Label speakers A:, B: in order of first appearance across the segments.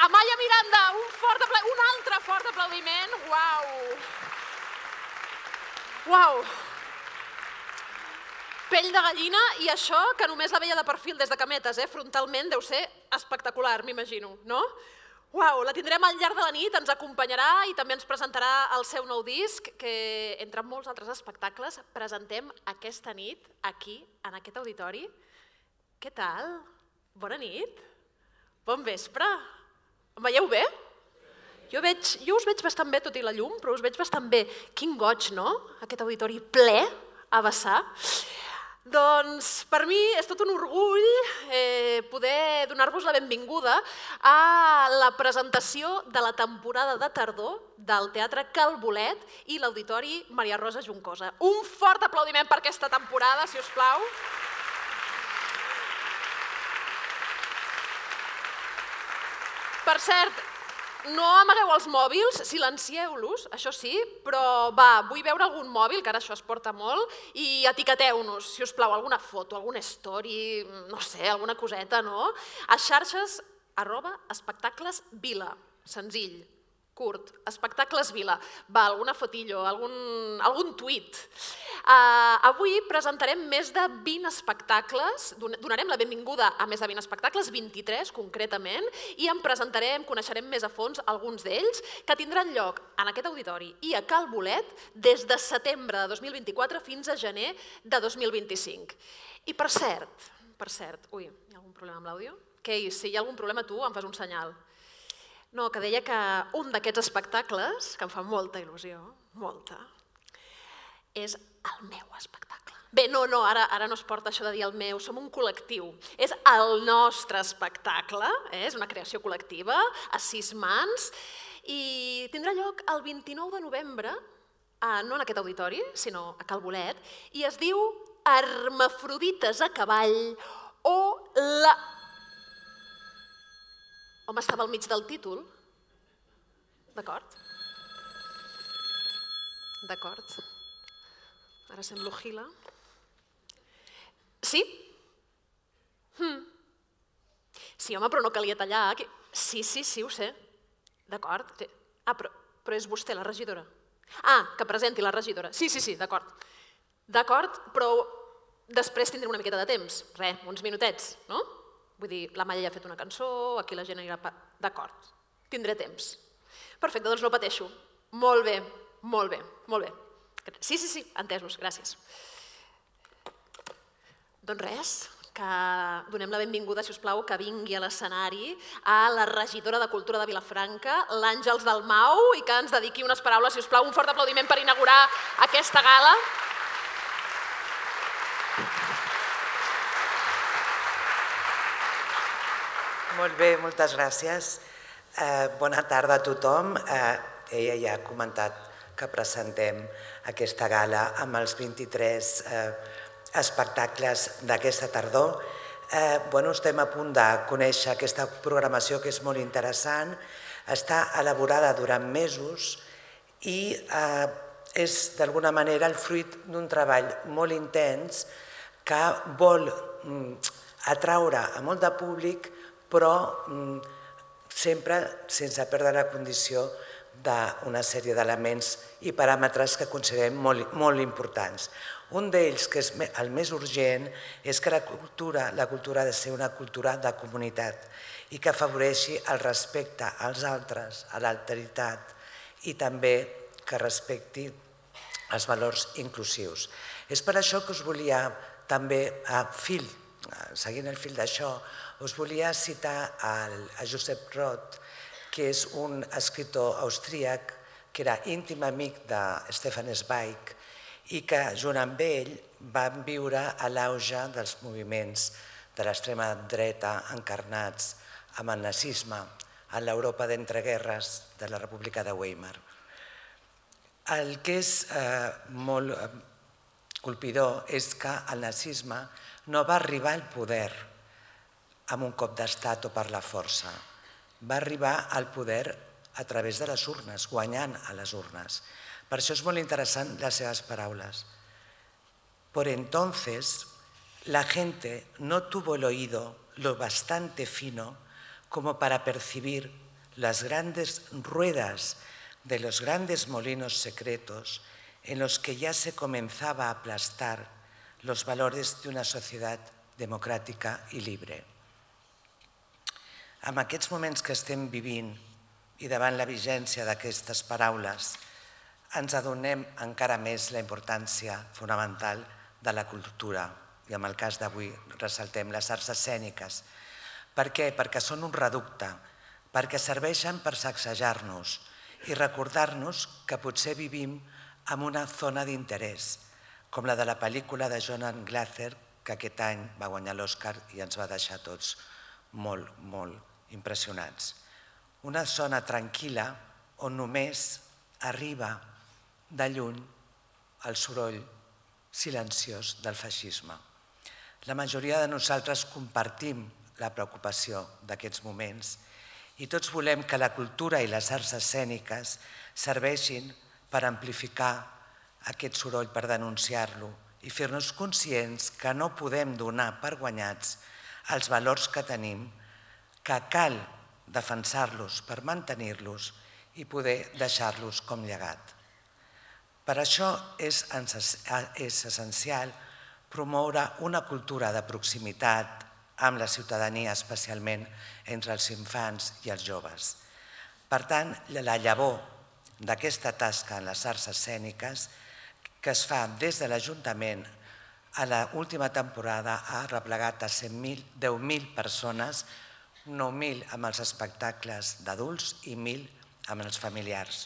A: Amaya Miranda, un altre fort aplaudiment. Uau! Uau! Pell de gallina, i això que només la veia de perfil des de cametes, frontalment deu ser espectacular, m'imagino, no? Uau, la tindrem al llarg de la nit, ens acompanyarà i també ens presentarà el seu nou disc, que entre molts altres espectacles presentem aquesta nit, aquí, en aquest auditori. Què tal? Bona nit. Bon vespre. Em veieu bé? Jo us veig bastant bé, tot i la llum, però us veig bastant bé. Quin goig, no? Aquest auditori ple a vessar. Doncs per mi és tot un orgull poder donar-vos la benvinguda a la presentació de la temporada de tardor del Teatre Cal Bolet i l'Auditori Maria Rosa Juncosa. Un fort aplaudiment per aquesta temporada, si us plau. Per cert, no amagueu els mòbils, silencieu-los, això sí, però va, vull veure algun mòbil, que ara això es porta molt, i etiqueteu-nos, si us plau, alguna foto, alguna story, no sé, alguna coseta, no? A xarxes @espectaclesvila, senzill, curt, espectacles Vila. Va, alguna fotillo, algun tuit. Avui presentarem més de 20 espectacles, donarem la benvinguda a més de 20 espectacles, 23 concretament, i en presentarem, coneixerem més a fons alguns d'ells, que tindran lloc en aquest auditori i a Cal Bolet des de setembre de 2024 fins a gener de 2025. I per cert, ui, hi ha algun problema amb l'àudio? Kei, si hi ha algun problema tu em fas un senyal. No, que deia que un d'aquests espectacles, que em fa molta il·lusió, molta, és el meu espectacle. Bé, no, ara no es porta això de dir el meu, som un col·lectiu. És el nostre espectacle, és una creació col·lectiva, a 6 mans, i tindrà lloc el 29 de novembre, no en aquest auditori, sinó a Cal Bolet, i es diu Hermafrodites a cavall o la... Home, estava al mig del títol. D'acord? D'acord. Ara semblo Gila. Sí? Sí, home, però no calia tallar. Sí, ho sé. D'acord. Però és vostè la regidora. Que presenti la regidora. Sí, d'acord. D'acord, però després tindré una miqueta de temps. Res, uns minutets, no? Vull dir, la Malla ja ha fet una cançó, aquí la gent anirà... D'acord, tindré temps. Perfecte, doncs no pateixo. Molt bé. Sí, entesos, gràcies. Doncs res, que donem la benvinguda, si us plau, que vingui a l'escenari a la regidora de Cultura de Vilafranca, l'Àngels Dalmau, i que ens dediqui unes paraules, si us plau, un fort aplaudiment per inaugurar aquesta gala.
B: Molt bé, moltes gràcies. Bona tarda a tothom. Ella ja ha comentat que presentem aquesta gala amb els 23 espectacles d'aquesta tardor. Estem a punt de conèixer aquesta programació, que és molt interessant. Està elaborada durant mesos i és d'alguna manera el fruit d'un treball molt intens que vol atraure a molt de públic, però sempre sense perdre la condició d'una sèrie d'elements i paràmetres que considerem molt importants. Un d'ells, que és el més urgent, és que la cultura ha de ser una cultura de comunitat i que afavoreixi el respecte als altres, a l'alteritat, i també que respecti els valors inclusius. És per això que us volia també, seguint el fil d'això, us volia citar a Josep Roth, que és un escriptor austríac que era íntim amic de Stefan Zweig i que junt amb ell van viure a l'auge dels moviments de l'extrema dreta encarnats amb el nazisme a l'Europa d'entreguerres de la República de Weimar. El que és molt colpidor és que el nazisme no va arribar al poder amb un cop d'estat o per la força. Va arribar al poder a través de les urnes, guanyant a les urnes. Per això és molt interessant les seves paraules. Por entonces, la gente no tuvo el oído lo bastante fino como para percibir las grandes ruedas de los grandes molinos secretos en los que ya se comenzaba a aplastar los valores de una societat democràtica i lliure. En aquests moments que estem vivint i davant la vigència d'aquestes paraules, ens adonem encara més la importància fonamental de la cultura, i en el cas d'avui ressaltem les arts escèniques. Per què? Perquè són un reducte, perquè serveixen per sacsejar-nos i recordar-nos que potser vivim en una zona d'interès, com la de la pel·lícula de Joan Glaser, que aquest any va guanyar l'Oscar i ens va deixar tots molt, molt impressionats. Una zona tranquil·la on només arriba de lluny el soroll silenciós del feixisme. La majoria de nosaltres compartim la preocupació d'aquests moments i tots volem que la cultura i les arts escèniques serveixin per amplificar aquest soroll, per denunciar-lo i fer-nos conscients que no podem donar per guanyats els valors que tenim, que cal defensar-los per mantenir-los i poder deixar-los com llegat. Per això és essencial promoure una cultura de proximitat amb la ciutadania, especialment entre els infants i els joves. Per tant, la llavor d'aquesta tasca en les arts escèniques que es fa des de l'Ajuntament a l'última temporada ha replegat a 10.000 persones, 9.000 amb els espectacles d'adults i 1.000 amb els familiars.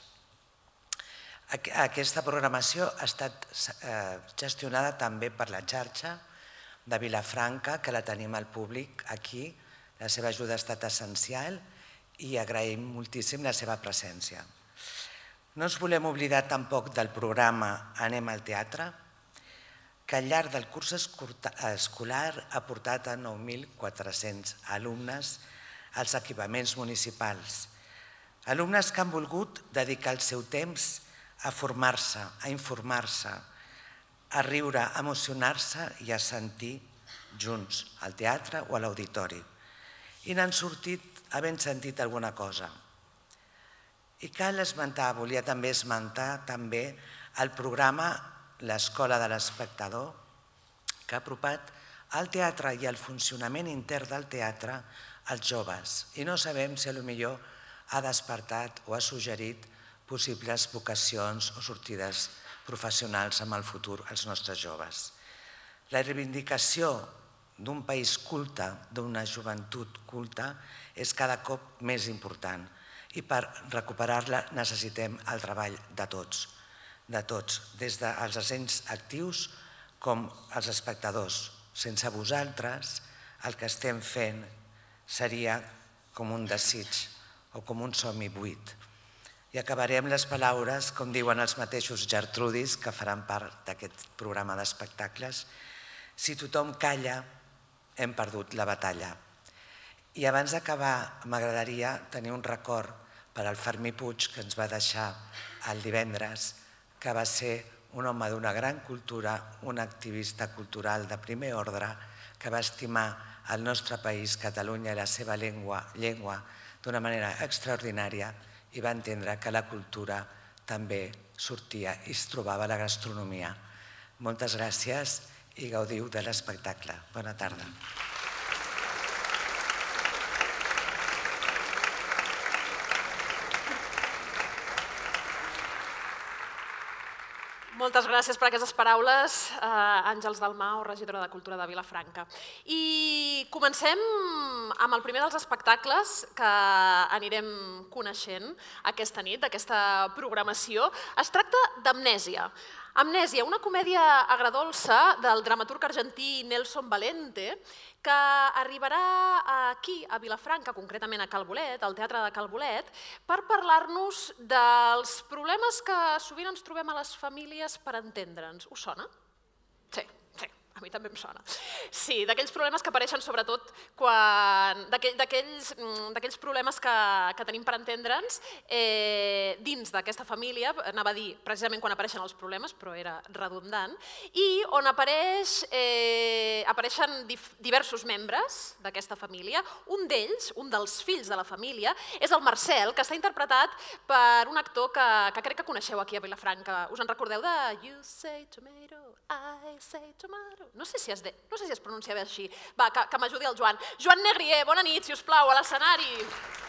B: Aquesta programació ha estat gestionada també per la xarxa de Vilafranca, que la tenim al públic aquí. La seva ajuda ha estat essencial i agraïm moltíssim la seva presència. No ens volem oblidar tampoc del programa Anem al teatre, que al llarg del curs escolar ha portat a 9.400 alumnes als equipaments municipals. Alumnes que han volgut dedicar el seu temps a formar-se, a informar-se, a riure, a emocionar-se i a sentir junts al teatre o a l'auditori. I n'han sortit havent sentit alguna cosa. I cal esmentar, volia també esmentar també el programa L'Escola de l'Espectador, que ha apropat el teatre i el funcionament intern del teatre als joves. I no sabem si potser ha despertat o ha suggerit possibles vocacions o sortides professionals en el futur als nostres joves. La reivindicació d'un país culte, d'una joventut culta, és cada cop més important i per recuperar-la necessitem el treball de tots, des dels agents actius com els espectadors. Sense vosaltres el que estem fent seria com un desig o com un somni buit. I acabaré amb les paraules, com diuen els mateixos Gertrudis, que faran part d'aquest programa d'espectacles: si tothom calla, hem perdut la batalla. I abans d'acabar, m'agradaria tenir un record per al Fermí Puig, que ens va deixar el divendres, que va ser un home d'una gran cultura, un activista cultural de primer ordre, que va estimar el nostre país, Catalunya, i la seva llengua d'una manera extraordinària, i va entendre que la cultura també sortia i es trobava a la gastronomia. Moltes gràcies i gaudiu de l'espectacle. Bona tarda.
A: Moltes gràcies per aquestes paraules, Àngels Dalmau, regidora de Cultura de Vilafranca. I comencem amb el primer dels espectacles que anirem coneixent aquesta nit, d'aquesta programació. Es tracta d'Amnèsia. Amnèsia, una comèdia agredolça del dramaturg argentí Nelson Valente, que arribarà aquí, a Vilafranca, concretament a Cal Bolet, al Teatre de Cal Bolet, per parlar-nos dels problemes que sovint ens trobem a les famílies per entendre'ns. Us sona? Sí, A mi també em sona. Sí, d'aquells problemes que apareixen sobretot quan... d'aquells problemes que tenim per entendre'ns dins d'aquesta família, anava a dir precisament quan apareixen els problemes, però era redundant, i on apareixen diversos membres d'aquesta família. Un d'ells, un dels fills de la família, és el Marcel, que està interpretat per un actor que crec que coneixeu aquí a Vilafranca. Us en recordeu de You say tomato, I say tomato? No sé si es pronuncia bé així. Va, que m'ajudi el Joan. Joan Negrier, bona nit, si us plau, a l'escenari.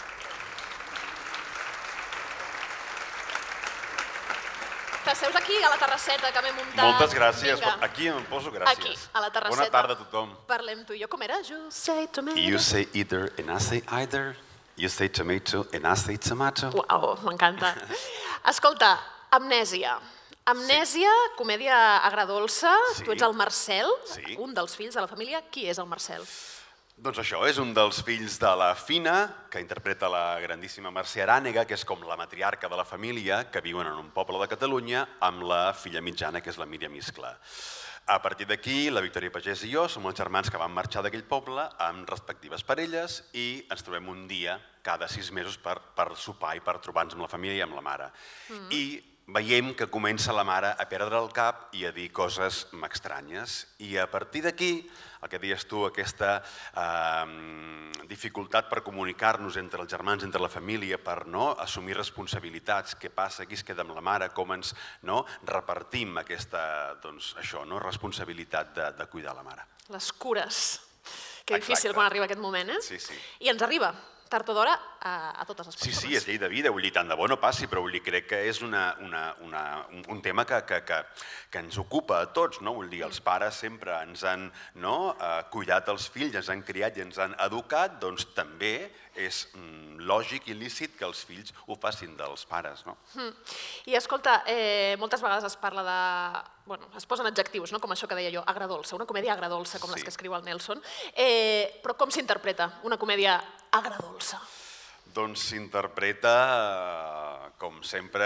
A: T'asseus aquí, a la terrasseta que m'he muntat.
C: Moltes gràcies. Aquí em poso gràcies.
A: Aquí, a la terrasseta.
C: Bona tarda a tothom.
A: Parlem tu i jo. Com era? You say tomato.
C: You say either and I say either. You say tomato and I say tomato.
A: Uau, m'encanta. Escolta, Amnèsia. Amnèsia, comèdia agradolça. Tu ets el Marcel, un dels fills de la família. Qui és el Marcel?
C: Doncs això, és un dels fills de la Fina, que interpreta la grandíssima Mercè Arànega, que és com la matriarca de la família, que viuen en un poble de Catalunya, amb la filla mitjana, que és la Míriam Iscla. A partir d'aquí, la Victòria Pagès i jo som els germans que van marxar d'aquell poble amb respectives parelles i ens trobem un dia cada 6 mesos per sopar i per trobar-nos amb la família i amb la mare. I veiem que comença la mare a perdre el cap i a dir coses m'estranyes. I a partir d'aquí, el que deies tu, aquesta dificultat per comunicar-nos entre els germans, entre la família, per assumir responsabilitats, què passa, qui es queda amb la mare, com ens repartim aquesta responsabilitat de cuidar la mare.
A: Les cures. Que difícil quan arriba aquest moment, eh?
C: Sí, sí.
A: I ens arriba, tard o d'hora, a totes les persones.
C: Sí, és llei de vida, vull dir, tant de bo no passi, però vull dir, crec que és un tema que ens ocupa a tots, no? Vull dir, els pares sempre ens han cuidat els fills, ens han criat i ens han educat, doncs també és lògic i lícit que els fills ho facin dels pares, no?
A: I escolta, moltes vegades es parla de... es posen adjectius, com això que deia jo, agradolça, una comèdia agradolça, com les que escriu el Nelson, però com s'interpreta una comèdia agradolça?
C: Doncs s'interpreta, com sempre,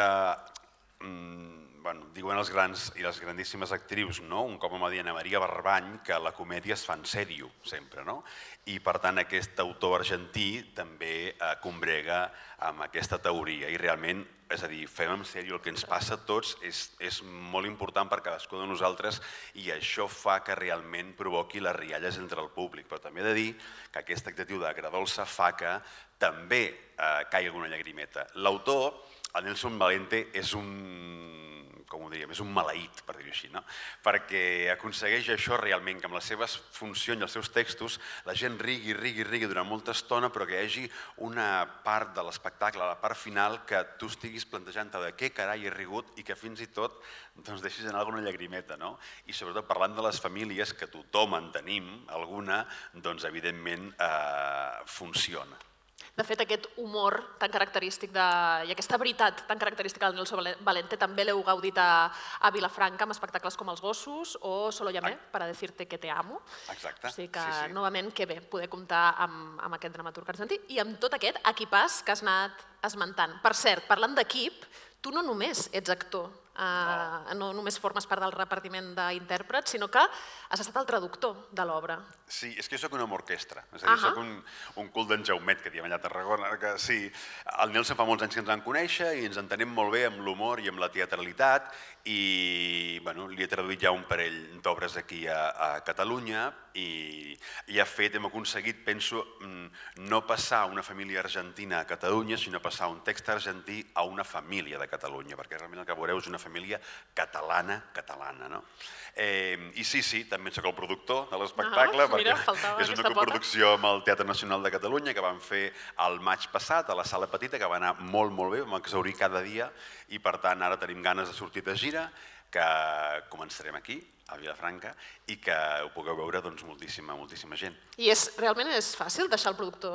C: diuen els grans i les grandíssimes actrius, un cop em va dir Ana Maria Barbany, que la comèdia es fa en sèrio, sempre, no? I per tant aquest autor argentí també combrega amb aquesta teoria i realment, és a dir, fem en sèrio el que ens passa a tots, és molt important per cadascú de nosaltres i això fa que realment provoqui les rialles entre el públic, però també he de dir que aquest adjectiu d'agradolça fa que també caigui alguna llagrimeta. L'autor, el Nelson Valente, és un maleït, per dir-ho així, perquè aconsegueix això realment, que amb les seves funcions i els seus textos la gent rigui durant molta estona, però que hi hagi una part de l'espectacle, la part final, que tu estiguis plantejant-te de què carai he rigut i que fins i tot deixis anar alguna llagrimeta. I sobretot parlant de les famílies, que tothom en tenim alguna, doncs evidentment funciona.
A: De fet, aquest humor tan característic i aquesta veritat tan característica del Nelson Valente també l'heu gaudit a Vilafranca amb espectacles com Els Gossos o Solo llamé para decirte que te amo.
C: Exacte.
A: O sigui que, novament, que bé poder comptar amb aquest dramaturg argentí i amb tot aquest equipàs que has anat esmentant. Per cert, parlant d'equip, tu no només ets actor, no només formes part del repartiment d'intèrprets, sinó que has estat el traductor de l'obra.
C: Sí, és que jo soc una orquestra, és a dir, soc un cul d'en Jaumet, que diem allà a Tarragona, que sí, el Nelson fa molts anys que ens van conèixer i ens entenem molt bé amb l'humor i amb la teatralitat i li he traduït ja un parell d'obres aquí a Catalunya i hem aconseguit, penso, no passar una família argentina a Catalunya, sinó passar un text argentí a una família de Catalunya, perquè realment el que veureu és una família catalana, no? I sí, també soc el productor de l'espectacle, perquè és una coproducció amb el Teatre Nacional de Catalunya que vam fer el maig passat a la Sala Petita, que va anar molt bé, vam exhaurir cada dia i per tant ara tenim ganes de sortir de gira, que començarem aquí, a Vilafranca, i que ho pugueu veure moltíssima gent.
A: I realment és fàcil deixar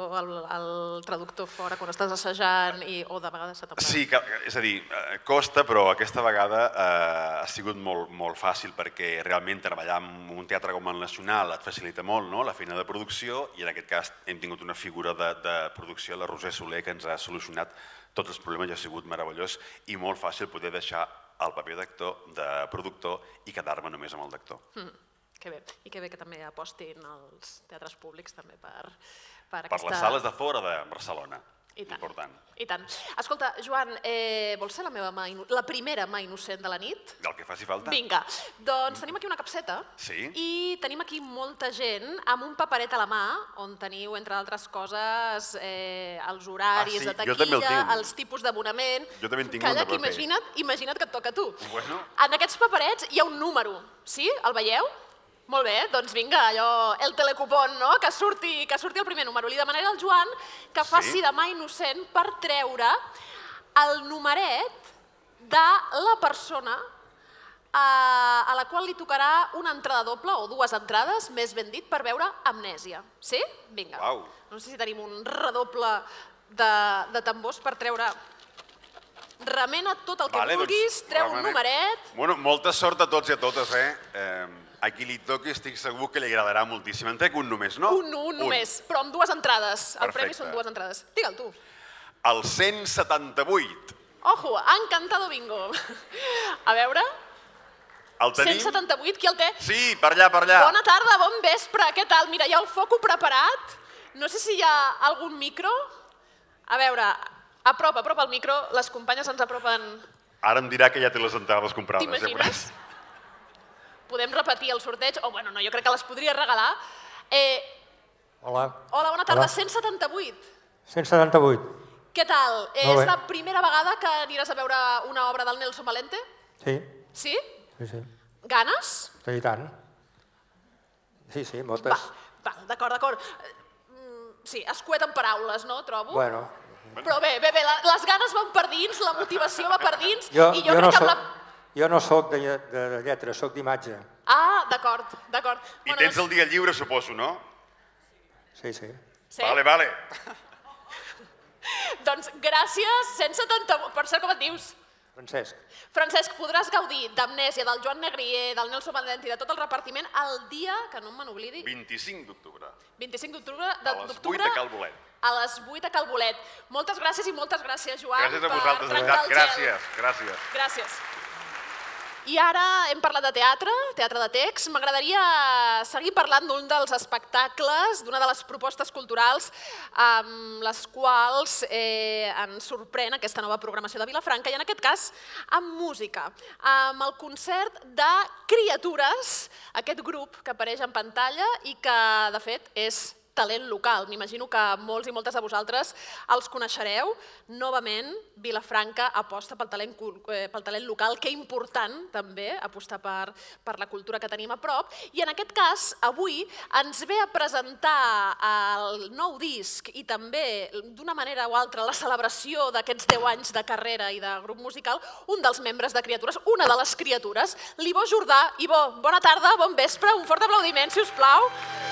A: el traductor fora quan estàs assajant o de vegades se t'apareix?
C: Sí, és a dir, costa, però aquesta vegada ha sigut molt fàcil perquè realment treballar en un teatre com el Nacional et facilita molt la feina de producció i en aquest cas hem tingut una figura de producció, la Roser Soler, que ens ha solucionat tots els problemes i ha sigut meravellós i molt fàcil poder deixar el paper d'actor, de productor, i quedar-me només amb el d'actor.
A: Que bé. I que bé que també apostin els teatres públics també per
C: Per
A: aquesta...
C: les sales de fora de Barcelona.
A: I tant.
C: Important.
A: I tant. Escolta, Joan, vols ser la primera mà innocent de la nit?
C: Del que faci falta.
A: Vinga, doncs tenim aquí una capseta i tenim aquí molta gent amb un paperet a la mà on teniu, entre altres coses, els horaris de taquilla, els tipus d'abonament...
C: Jo també en tinc un de paper.
A: Imagina't que et toca a tu. En aquests paperets hi ha un número, sí? El veieu? Molt bé, doncs vinga, allò, el telecupon, no? Que surti el primer número. Li demanaré al Joan que faci de mà innocent per treure el numeret de la persona a la qual li tocarà una entrada doble o dues entrades, més ben dit, per veure Amnèsia. Sí? Vinga. No sé si tenim un redoble de tambors per treure... Remena tot el que vulguis, treu un numeret...
C: Bueno, molta sort a tots i a totes, A qui li toqui estic segur que li agradarà moltíssim. En trec un només, no?
A: Un només, però amb dues entrades. El premi són dues entrades. Digue'l tu.
C: El 178.
A: Ojo, encantado bingo. A veure...
C: El tenim?
A: 178, qui el té?
C: Sí, per allà, per allà.
A: Bona tarda, bon vespre, què tal? Mira, hi ha el foco preparat. No sé si hi ha algun micro. A veure, apropa el micro, les companyes ens apropen...
C: Ara em dirà que ja té les entrades comprades.
A: T'imagines? Podem repetir el sorteig, o bueno, no, jo crec que les podria regalar.
D: Hola.
A: Hola, bona tarda, 178.
D: 178.
A: Què tal? És la primera vegada que aniràs a veure una obra del Nelson Valente?
D: Sí.
A: Sí?
D: Sí.
A: Ganes?
D: Sí, i tant. Sí, moltes.
A: D'acord. Sí, escuet en paraules, no, trobo?
D: Bueno.
A: Però bé, les ganes van per dins, la motivació va per dins, i jo crec que amb la...
D: Jo no soc de lletra, soc d'imatge.
A: Ah, d'acord.
C: I tens el dia lliure, suposo, no?
D: Sí.
C: Vale.
A: Doncs gràcies, 170... Per cert, com et dius?
D: Francesc.
A: Francesc, podràs gaudir d'Amnèsia, del Joan Negrier, del Nelson Valente i de tot el repartiment el dia, que no me n'oblidi...
C: 25 d'octubre.
A: 25 d'octubre...
C: A les 8 a Cal Bolet.
A: A les 8 a Cal Bolet. Moltes gràcies i moltes gràcies, Joan,
C: gràcies a vosaltres, de veritat.
A: Gràcies. I ara hem parlat de teatre de text. M'agradaria seguir parlant d'un dels espectacles, d'una de les propostes culturals amb les quals ens sorprèn aquesta nova programació de Vilafranca, i en aquest cas amb música, amb el concert de Criatures, aquest grup que apareix en pantalla i que, de fet, és talent local. M'imagino que molts i moltes de vosaltres els coneixereu. Novament, Vilafranca aposta pel talent local, que important també apostar per la cultura que tenim a prop. I en aquest cas, avui, ens ve a presentar el nou disc i també, d'una manera o altra, la celebració d'aquests 10 anys de carrera i de grup musical, un dels membres de Criatures, una de les Criatures, l'Ivo Jordà. Ivo, bona tarda, bon vespre, un fort aplaudiment, si us plau.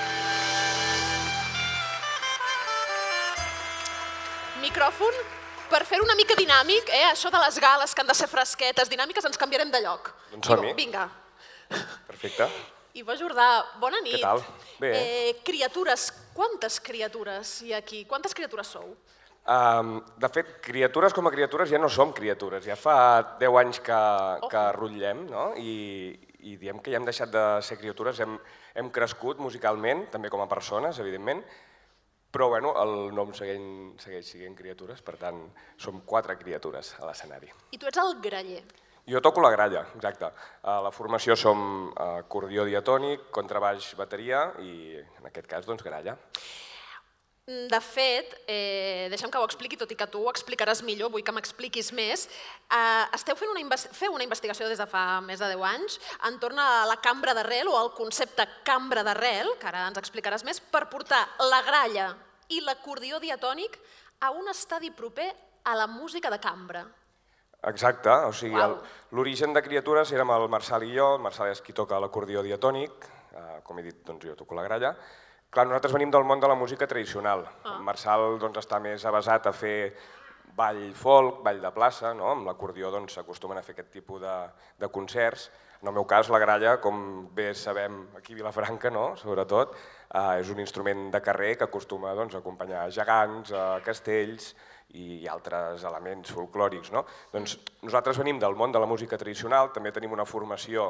A: Micròfon, per fer una mica dinàmic, això de les gales que han de ser fresquetes, dinàmiques, ens canviarem de lloc.
E: Doncs som-hi.
A: Vinga.
E: Perfecte.
A: Ivo Jordà, bona nit.
E: Què tal? Bé.
A: Criatures, quantes criatures hi ha aquí? Quantes criatures sou?
E: De fet, criatures com a criatures ja no som criatures. Ja fa 10 anys que rotllem, no? I diem que ja hem deixat de ser criatures, hem crescut musicalment, també com a persones, evidentment, però bueno, el nom segueix sent Criatures, per tant, som 4 criatures a l'escenari.
A: I tu ets el graller.
E: Jo toco la gralla, exacte. A la formació som acordió diatònic, contrabaix, bateria i, en aquest cas, doncs, gralla.
A: De fet, deixa'm que ho expliqui, tot i que tu ho explicaràs millor, vull que m'expliquis més. Feu una investigació des de fa més de 10 anys entorn a la cambra d'arrel o al concepte cambra d'arrel, que ara ens explicaràs més, per portar la gralla i l'acordió diatònic a un estadi proper a la música de cambra.
E: Exacte, o sigui, l'origen de Criatures érem el Marçal i jo, el Marçal és qui toca l'acordió diatònic, com he dit, doncs jo toco la gralla. Clar, nosaltres venim del món de la música tradicional. El Marçal està més avesat a fer ball folk, ball de plaça, amb l'acordió s'acostumen a fer aquest tipus de concerts. En el meu cas, la gralla, com bé sabem aquí a Vilafranca, sobretot, és un instrument de carrer que acostuma a acompanyar gegants, castells i altres elements folclòrics. Nosaltres venim del món de la música tradicional, també tenim una formació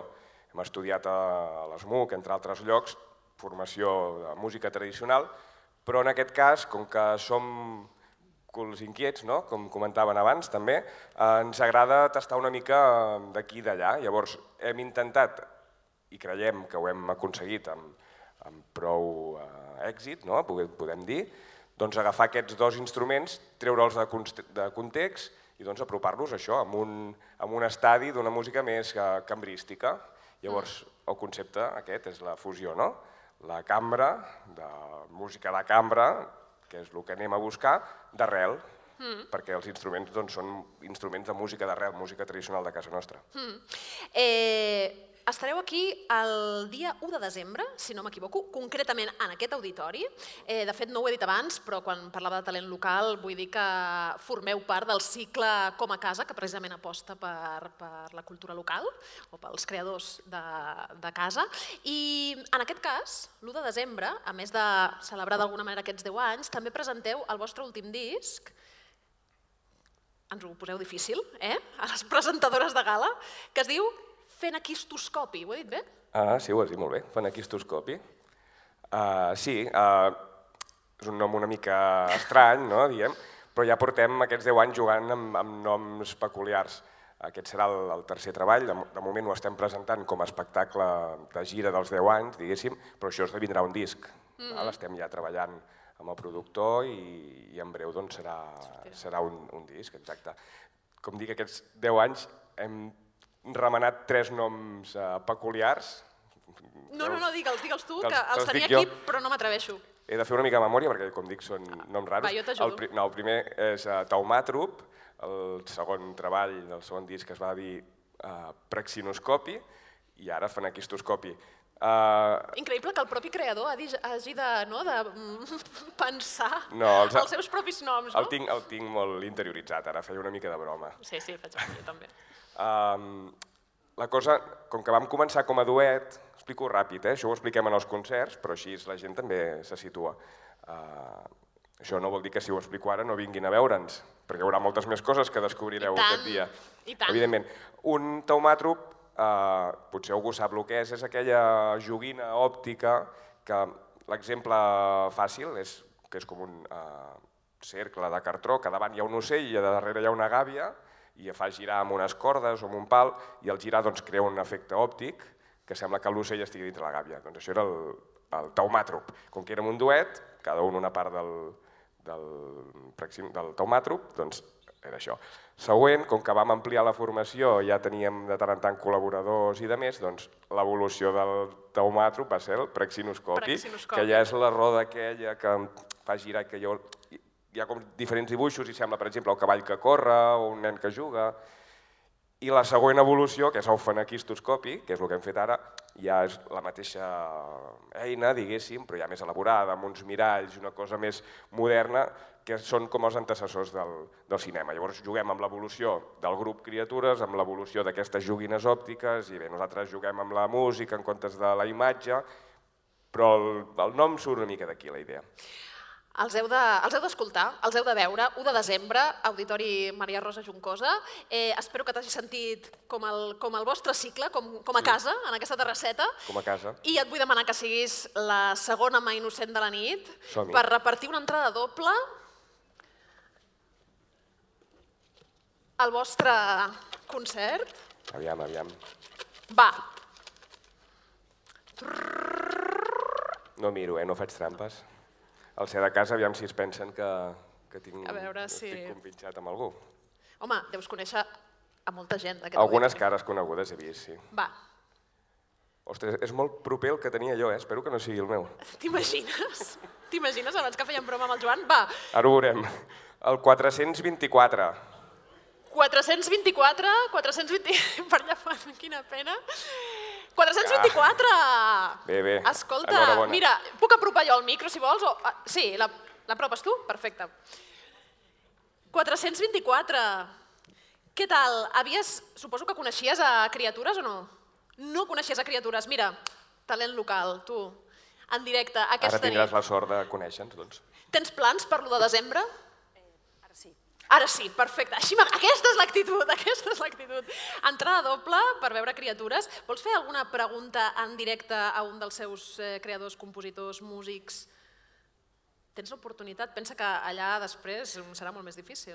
E: Hem estudiat a l'ESMUC, entre altres llocs, formació de música tradicional, però en aquest cas, com que som culs inquiets, com comentaven abans també, ens agrada tastar una mica d'aquí i d'allà. Llavors hem intentat, i creiem que ho hem aconseguit amb prou èxit, podem dir, agafar aquests dos instruments, treure'ls de context i apropar-los a això, amb un estadi d'una música més cambrística. Llavors el concepte aquest és la fusió, la cambra, de música de cambra, que és el que anem a buscar, d'arrel, perquè els instruments són instruments de música d'arrel, música tradicional de casa nostra.
A: Estareu aquí el dia 1 de desembre, si no m'equivoco, concretament en aquest auditori. De fet, no ho he dit abans, però quan parlava de talent local vull dir que formeu part del cicle Com a Casa, que precisament aposta per la cultura local o pels creadors de casa. I en aquest cas, l'1 de desembre, a més de celebrar d'alguna manera aquests 10 anys, també presenteu el vostre últim disc. Ens ho poseu difícil, a les presentadores de gala, que es diu Fenaquistoscopi, ho he dit bé?
E: Sí, ho has dit molt bé, Fenaquistoscopi. Sí, és un nom una mica estrany, diguem, però ja portem aquests 10 anys jugant amb noms peculiars. Aquest serà el tercer treball, de moment ho estem presentant com a espectacle de gira dels 10 anys, diguéssim, però això esdevindrà un disc. Estem ja treballant amb el productor i en breu serà un disc, exacte. Com dic, aquests 10 anys hem remenat 3 noms peculiars.
A: No, digue'ls tu, que els tenia aquí, però no m'atreveixo.
E: He de fer una mica de memòria, perquè com dic són noms raros.
A: Va, jo t'ajudo.
E: El primer és Taumàtrop, el segon treball del segon disc es va dir Praxinoscopi, i ara Fenaquistoscopi.
A: Increïble que el propi creador hagi de pensar els seus propis noms, no?
E: El tinc molt interioritzat, ara feia una mica de broma.
A: Sí, faig jo també.
E: La cosa, com que vam començar com a duet, explico ràpid, això ho expliquem en els concerts, però així la gent també se situa. Això no vol dir que si ho explico ara no vinguin a veure'ns, perquè hi haurà moltes més coses que descobrireu aquest dia.
A: I tant.
E: Evidentment. Un taumàtrop, potser algú sap el que és aquella joguina òptica que l'exemple fàcil és que és com un cercle de cartró, que davant hi ha un ocell i a darrere hi ha una gàbia, i fa girar amb unes cordes o amb un pal, i al girar crea un efecte òptic que sembla que l'ocell estigui dintre la gàbia. Doncs això era el taumàtrop. Com que érem un duet, cada un una part del taumàtrop, doncs era això. Següent, com que vam ampliar la formació, ja teníem de tant en tant col·laboradors i de més, doncs l'evolució del taumàtrop va ser el praxinoscopi, que ja és la roda aquella que fa girar, que hi ha com diferents dibuixos i sembla, per exemple, el cavall que corre o un nen que juga. I la següent evolució, que és el fenaquistoscopi, que és el que hem fet ara, ja és la mateixa eina, diguéssim, però ja més elaborada, amb uns miralls, una cosa més moderna, que són com els antecessors del cinema. Llavors juguem amb l'evolució del grup Criatures, amb l'evolució d'aquestes joguines òptiques, i bé, nosaltres juguem amb la música en comptes de la imatge, però el nom surt una mica d'aquí, la idea.
A: Els heu d'escoltar, els heu de veure, 1 de desembre, Auditori Maria Rosa Juncosa. Espero que t'hagi sentit com el vostre cicle, com a casa, en aquesta terrasseta.
E: Com a casa.
A: I et vull demanar que siguis la segona mà innocent de la nit per repartir una entrada doble al vostre concert.
E: Aviam.
A: Va.
E: No miro, no faig trampes. Al ser de casa, aviam si es pensen que estic compinxat amb algú.
A: Home, deus conèixer a molta gent.
E: Algunes cares conegudes he vist, sí.
A: Va.
E: Ostres, és molt proper el que tenia jo, espero que no sigui el meu.
A: T'imagines? T'imagines abans que fèiem broma amb el Joan? Va.
E: Ara ho veurem. El 424.
A: 424? Per allà fora, quina pena. 424!
E: Bé.
A: Escolta,
E: enhorabona.
A: Mira, puc apropar jo el micro, si vols? Sí, l'apropes tu? Perfecte. 424. Què tal? Suposo que coneixies a Criatures o no? No coneixies a Criatures. Mira, talent local, tu, en directe, aquesta nit.
E: Ara tindràs la sort de conèixer-nos, doncs.
A: Tens plans per l'1 de desembre?
F: Ara sí.
A: Ara sí, perfecte. Aquesta és l'actitud, aquesta és l'actitud. Entrada doble per veure criatures. Vols fer alguna pregunta en directe a un dels seus creadors, compositors, músics? Tens l'oportunitat. Pensa que allà després serà molt més difícil.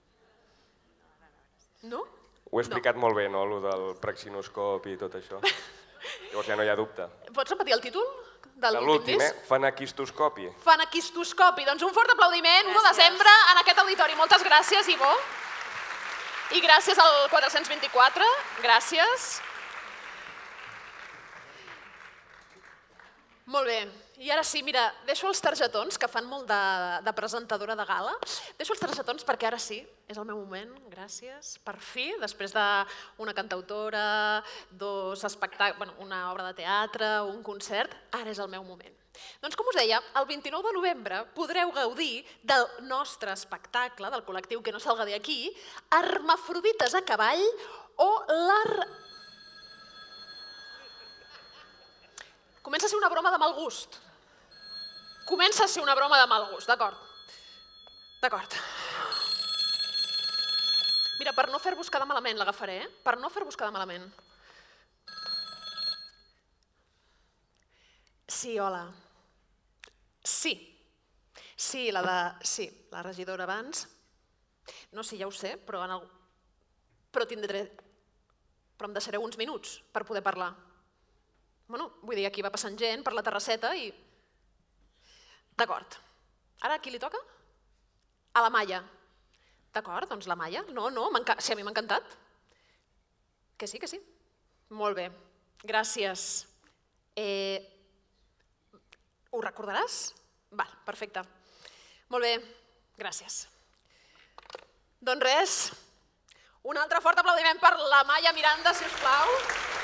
A: No?
E: Ho he explicat molt bé, no?, allò del praxinoscopi i tot això. Llavors ja no hi ha dubte.
A: Pots repetir el títol de
E: l'últim, Fanaquistoscopi.
A: Fanaquistoscopi. Doncs un fort aplaudiment, 1 de desembre, en aquest auditori. Moltes gràcies, Ivo. I gràcies al 424. Gràcies. Molt bé. I ara sí, mira, deixo els targetons, que fan molt de presentadora de gala. Deixo els targetons perquè ara sí, és el meu moment. Gràcies. Per fi, després d'una cantautora, una obra de teatre, un concert, ara és el meu moment. Doncs com us deia, el 29 de novembre podreu gaudir del nostre espectacle, del col·lectiu Que no salga de aquí, Hermafrodites a cavall o Comença a ser una broma de mal gust. Comença a ser una broma de mal gust, d'acord? D'acord. Mira, per no fer-vos quedar malament l'agafaré, Per no fer-vos quedar malament. Sí, hola. Sí. Sí, la regidora abans. No, sí, ja ho sé, però em deixareu uns minuts per poder parlar. Bueno, vull dir, aquí va passant gent per la terrasseta i... D'acord. Ara a qui li toca? A la Maia. D'acord, doncs la Maia. No, sí, a mi m'ha encantat. Que sí, que sí. Molt bé. Gràcies. Ho recordaràs? Val, perfecte. Molt bé, gràcies. Doncs res, un altre fort aplaudiment per la Maia Miranda, si us plau.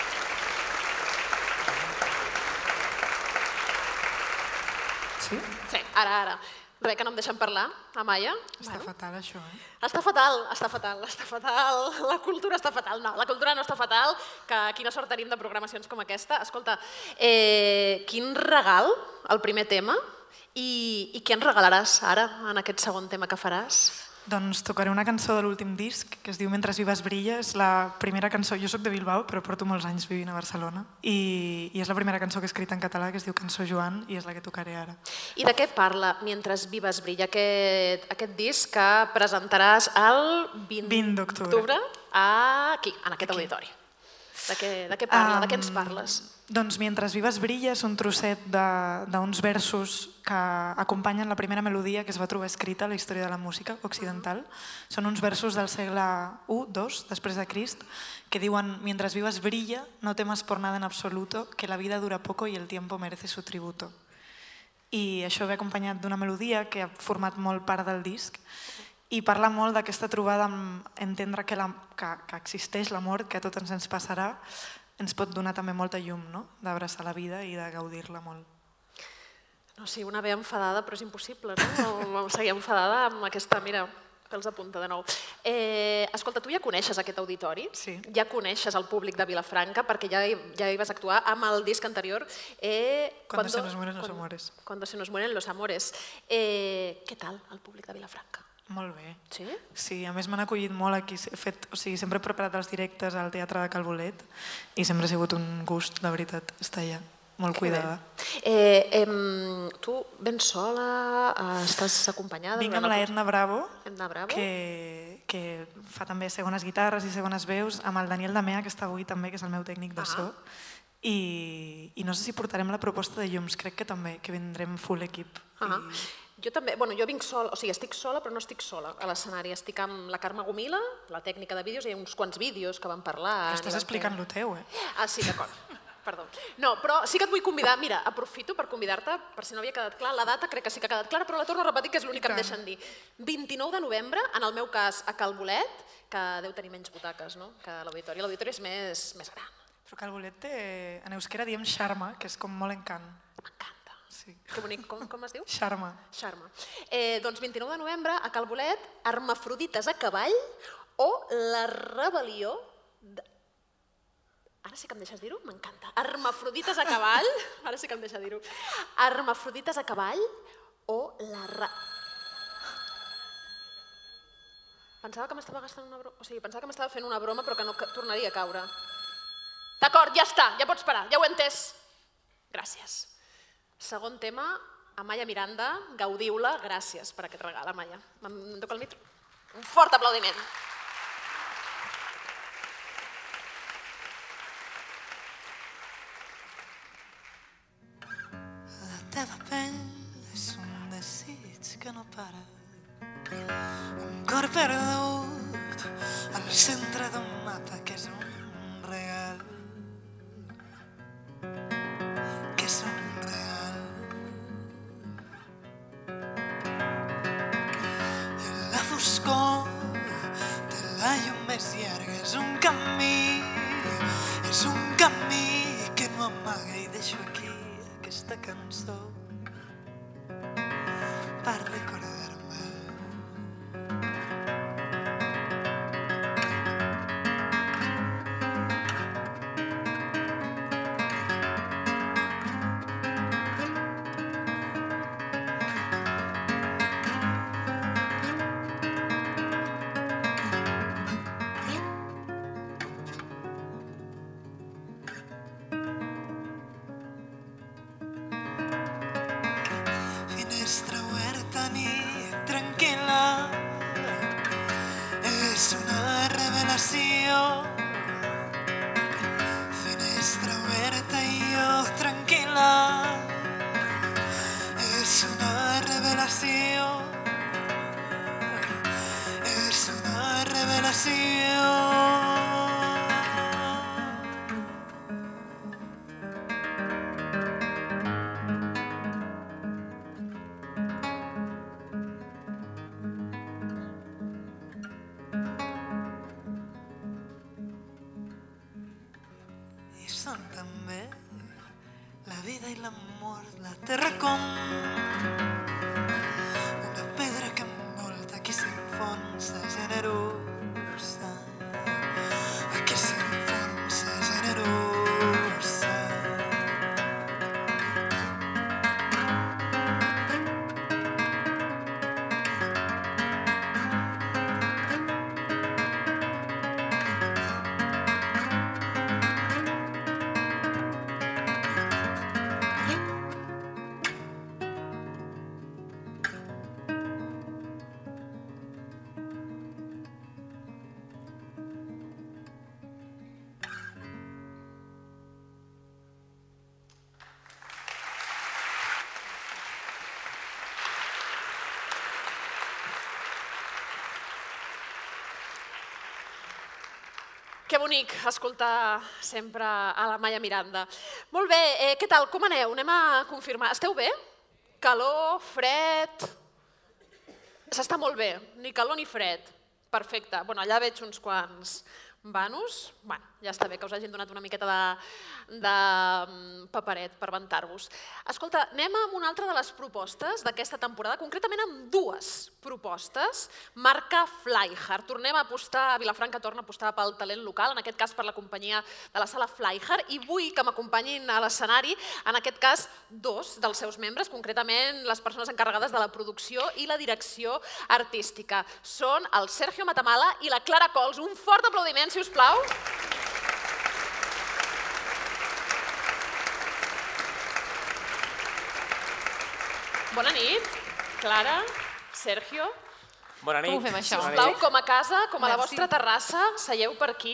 F: Sí?
A: Sí, ara. Res, que no em deixen parlar, Amaya.
F: Està fatal, això,
A: Està fatal. La cultura està fatal. No, la cultura no està fatal, que quina sort tenim de programacions com aquesta. Escolta, quin regal, el primer tema, i què ens regalaràs ara, en aquest segon tema que faràs?
F: Doncs tocaré una cançó de l'últim disc, que es diu Mentre vives brilla. És la primera cançó, jo soc de Bilbao, però porto molts anys vivint a Barcelona, i és la primera cançó que he escrit en català, que es diu Cançó Joan, i és la que tocaré ara.
A: I de què parla Mentre vives brilla, aquest disc que presentaràs el 20 d'octubre aquí, en aquest auditori? De què parla? De què ens parles?
F: Doncs Mentre vives brilla és un trosset d'uns versos que acompanyen la primera melodia que es va trobar escrita a la història de la música occidental. Són uns versos del segle I, II, després de Crist, que diuen: Mientras vivas brilla, no temas por nada en absoluto, que la vida dura poco y el tiempo merece su tributo. I això ve acompanyat d'una melodia que ha format molt part del disc i parla molt d'aquesta trobada amb entendre que existeix l'amor, que a tots ens passarà, ens pot donar també molta llum, d'abraçar la vida i de gaudir-la molt.
A: No, sí, una ve enfadada, però és impossible, no? Seguir enfadada amb aquesta... Mira, pels de punta de nou. Escolta, tu ja coneixes aquest auditori?
F: Sí.
A: Ja coneixes el públic de Vilafranca, perquè ja hi vas actuar amb el disc anterior.
F: Cuando se nos mueren los amores.
A: Cuando se nos mueren los amores. Què tal el públic de Vilafranca?
F: Molt bé.
A: Sí?
F: Sí, a més m'han acollit molt aquí. Sempre he preparat els directes al Teatre de Cal Bolet i sempre ha sigut un gust, de veritat, estar allà. Molt cuidada.
A: Tu vens sola? Estàs acompanyada?
F: Vinc amb la Edna Bravo,
A: Bravo,
F: que fa també segones guitarres i segones veus, amb el Daniel Damea, que està avui també, que és el meu tècnic de so. I no sé si portarem la proposta de llums, crec que també, que vindrem full equip.
A: Jo també, jo vinc sola, o sigui, estic sola, però no estic sola a l'escenari. Estic amb la Carme Gomila, la tècnica de vídeos, hi ha uns quants vídeos que van parlar.
F: Però estàs explicant lo teu,
A: Ah, sí, d'acord. Perdó. No, però sí que et vull convidar, mira, aprofito per convidar-te, per si no havia quedat clar, la data crec que sí que ha quedat clara, però la torno a repetir, que és l'únic que em deixen dir. 29 de novembre, en el meu cas, a Cal Bolet, que deu tenir menys butaques, no?, que l'auditori. L'auditori és més gran.
F: Però Cal Bolet té, en euskera diem charma, que és com molt encant.
A: M'encanta.
F: Sí.
A: Que bonic, com es diu?
F: Charma.
A: Charma. Doncs 29 de novembre, a Cal Bolet, Hermafrodites a cavall o la rebel·lió... Ara sí que em deixes dir-ho? M'encanta. Hermafrodites a cavall, ara sí que em deixa dir-ho. Hermafrodites a cavall o la... Pensava que m'estava gastant una broma, o sigui, pensava que m'estava fent una broma però que no tornaria a caure. D'acord, ja està, ja pots parar, ja ho he entès. Gràcies. Segon tema, Amaya Miranda, gaudiu-la, gràcies per aquest regal, Amaya. Em toca el micro. Un fort aplaudiment.
G: La teva pell és un desig que no para. Un cor perdut al centre d'un mapa que és un regal. Que és un regal. I la foscor de la llum més llarga és un camí que no amaga i deixo aquí aquesta cançó per recordar-me. Finestra oberta, nit tranquil·la, és una revelació. Finestra oberta i jo tranquil·la, és una revelació. És una revelació. Són també la vida i l'amor, la terra com una pedra que envolta qui s'enfonsa generosa, qui s'enfonsa generosa.
A: Que bonic escoltar sempre a la Amaya Miranda. Molt bé, què tal? Com aneu? Anem a confirmar. Esteu bé? Calor, fred... S'està molt bé, ni calor ni fred. Perfecte. Bueno, allà veig uns quants vanos. Bueno, ja està bé que us hagin donat una miqueta de paperet per ventar-vos. Escolta, anem amb una altra de les propostes d'aquesta temporada, concretament amb dues propostes. Marca Flyhard. Tornem a apostar, Vilafranca torna a apostar pel talent local, en aquest cas per la companyia de la sala Flyhard, i vull que m'acompanyin a l'escenari, en aquest cas, dos dels seus membres, concretament les persones encarregades de la producció i la direcció artística. Són el Sergio Matamala i la Clara Cols. Un fort aplaudiment, si us plau. Bona nit, Clara, Sergio.
H: Bona nit.
A: Com ho fem, això? Sisplau, com a casa, com a la vostra terrassa, seieu per aquí.